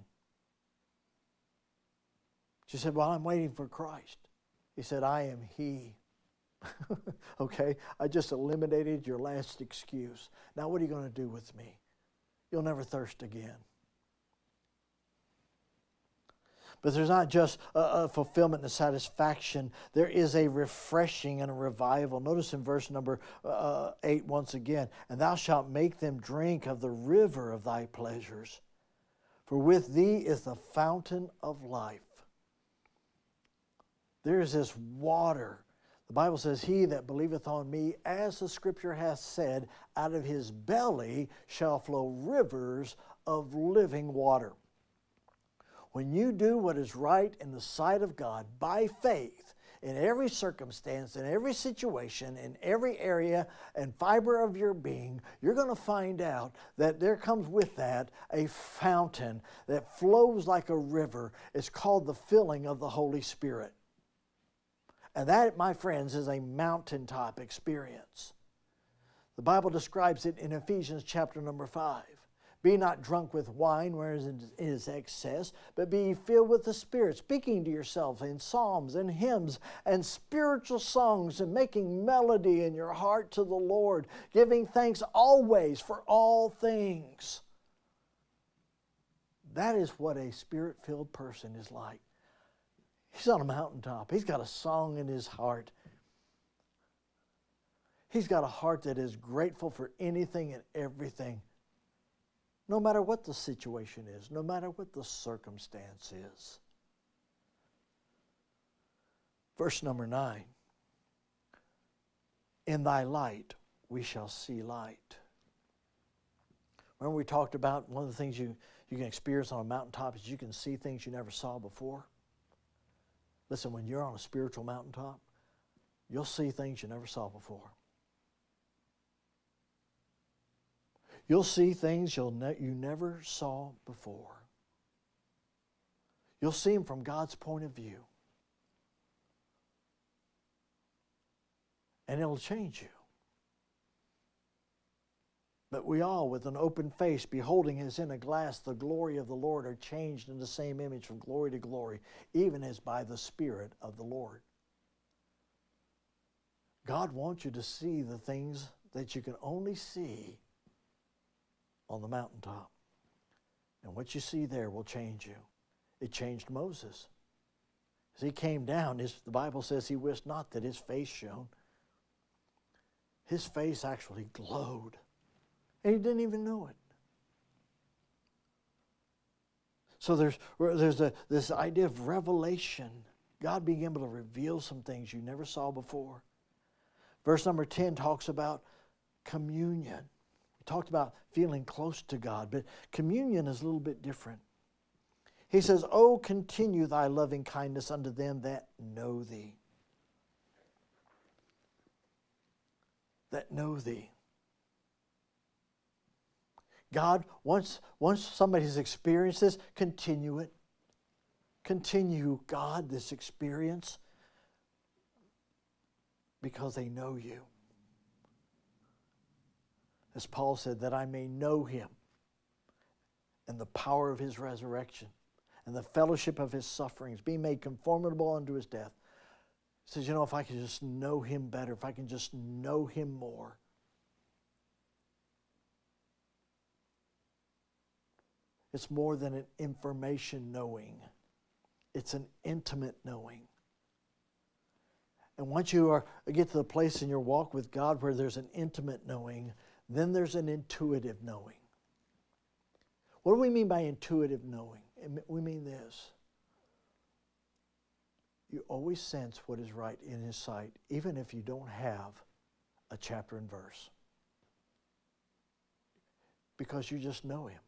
B: She said, well, I'm waiting for Christ. He said, I am He. Okay, I just eliminated your last excuse. Now what are you going to do with me? You'll never thirst again. But there's not just a fulfillment and a satisfaction. There is a refreshing and a revival. Notice in verse number 8 once again, and thou shalt make them drink of the river of thy pleasures, for with thee is the fountain of life. There is this water. The Bible says, he that believeth on me, as the Scripture hath said, out of his belly shall flow rivers of living water. When you do what is right in the sight of God by faith, in every circumstance, in every situation, in every area and fiber of your being, you're going to find out that there comes with that a fountain that flows like a river. It's called the filling of the Holy Spirit. And that, my friends, is a mountaintop experience. The Bible describes it in Ephesians chapter number 5. Be not drunk with wine, wherein is excess, but be ye filled with the Spirit, speaking to yourselves in psalms and hymns and spiritual songs, and making melody in your heart to the Lord, giving thanks always for all things. That is what a Spirit-filled person is like. He's on a mountaintop. He's got a song in his heart. He's got a heart that is grateful for anything and everything. No matter what the situation is, no matter what the circumstance is. Verse number 9. In thy light we shall see light. Remember we talked about one of the things you can experience on a mountaintop is you can see things you never saw before. Listen, when you're on a spiritual mountaintop, you'll see things you never saw before. You'll see things you never saw before. You'll see them from God's point of view. And it'll change you. But we all, with an open face, beholding as in a glass the glory of the Lord, are changed in the same image from glory to glory, even as by the Spirit of the Lord. God wants you to see the things that you can only see on the mountaintop. And what you see there will change you. It changed Moses. As he came down, the Bible says he wished not that his face shone. His face actually glowed. And he didn't even know it. So there's this idea of revelation. God being able to reveal some things you never saw before. Verse number 10 talks about communion. We talked about feeling close to God, but communion is a little bit different. He says, "Oh, continue thy loving kindness unto them that know thee." That know thee. God, once somebody's experienced this, continue it. Continue, God, this experience because they know you. As Paul said, that I may know him and the power of his resurrection and the fellowship of his sufferings, being made conformable unto his death. He says, if I can just know him better, if I can just know him more. It's more than an information knowing. It's an intimate knowing. And once you get to the place in your walk with God where there's an intimate knowing, then there's an intuitive knowing. What do we mean by intuitive knowing? We mean this. You always sense what is right in His sight, even if you don't have a chapter and verse. because you just know Him.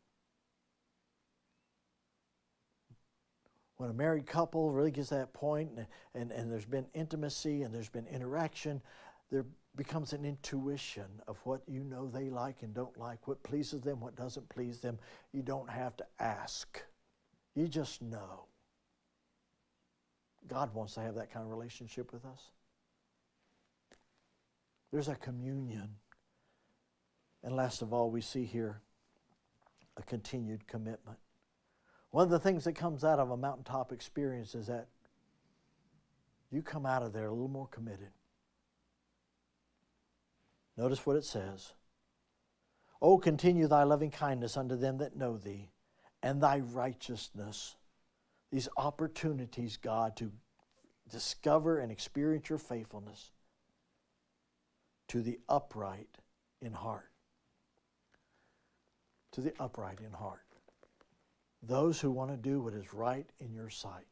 B: When a married couple really gets to that point and there's been intimacy and there's been interaction, there becomes an intuition of what you know they like and don't like, what pleases them, what doesn't please them. You don't have to ask. You just know. God wants to have that kind of relationship with us. There's a communion. And last of all, we see here a continued commitment. One of the things that comes out of a mountaintop experience is that you come out of there a little more committed. Notice what it says. Oh, continue thy loving kindness unto them that know thee, and thy righteousness. These opportunities, God, to discover and experience your faithfulness to the upright in heart. To the upright in heart. Those who want to do what is right in your sight.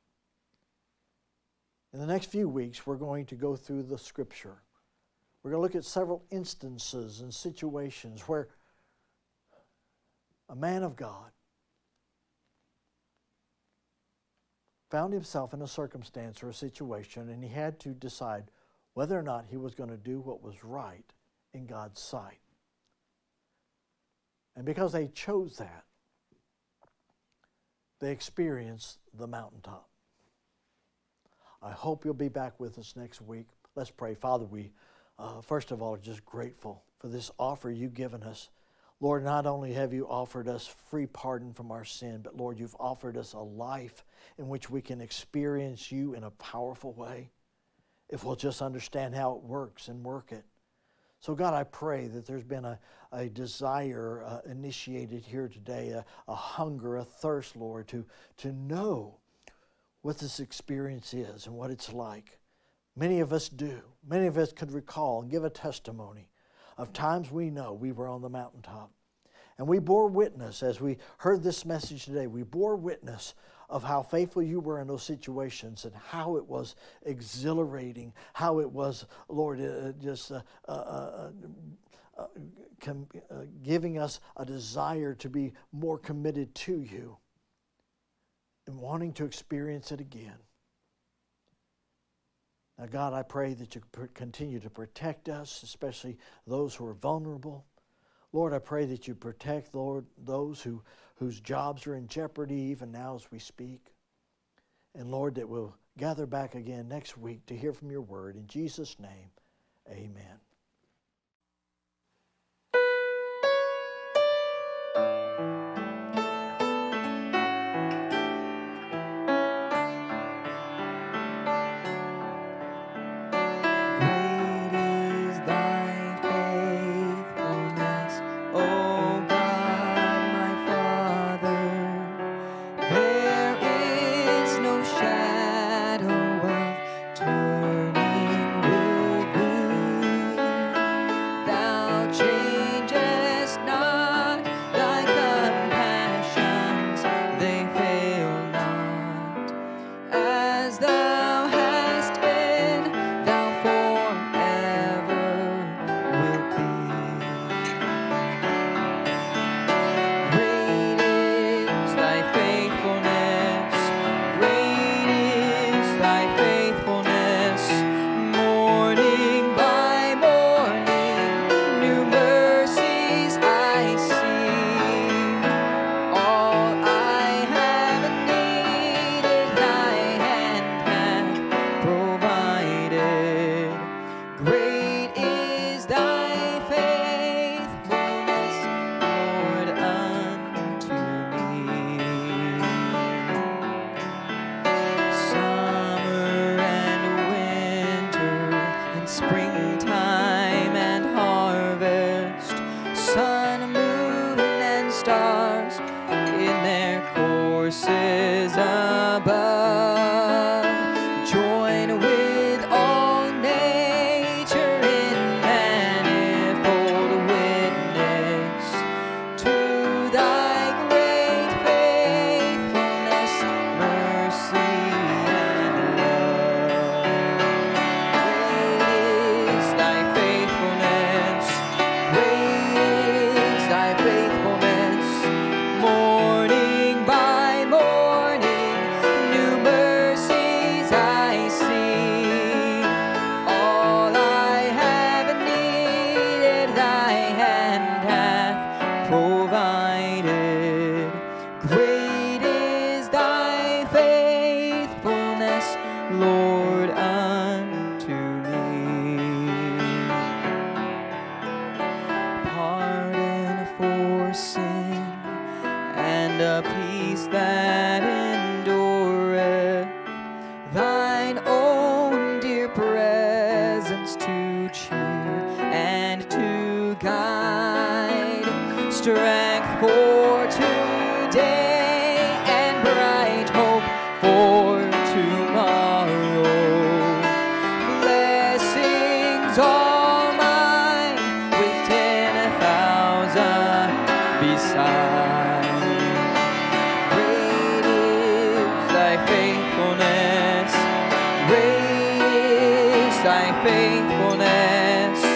B: In the next few weeks, we're going to go through the Scripture. We're going to look at several instances and situations where a man of God found himself in a circumstance or a situation, and he had to decide whether or not he was going to do what was right in God's sight. And because they chose that, they experienced the mountaintop. I hope you'll be back with us next week. Let's pray. Father, we first of all are just grateful for this offer you've given us. Lord, not only have you offered us free pardon from our sin, but Lord, you've offered us a life in which we can experience you in a powerful way if we'll just understand how it works and work it. So God, I pray that there's been a desire initiated here today, a hunger, a thirst, Lord, to know what this experience is and what it's like. Many of us do. Many of us could recall and give a testimony of times we know we were on the mountaintop. And we bore witness, as we heard this message today, we bore witness of how faithful you were in those situations and how it was exhilarating, how it was, Lord, giving us a desire to be more committed to you and wanting to experience it again. Now, God, I pray that you continue to protect us, especially those who are vulnerable. Lord, I pray that you protect, Lord, those whose jobs are in jeopardy even now as we speak. And Lord, that we'll gather back again next week to hear from your word. In Jesus' name, amen.
A: Faithfulness. hands to cheer and to guide, strength for today and bright hope for tomorrow. Blessings all mine with 10,000 beside. Great is thy faithfulness. Great is thy faithfulness.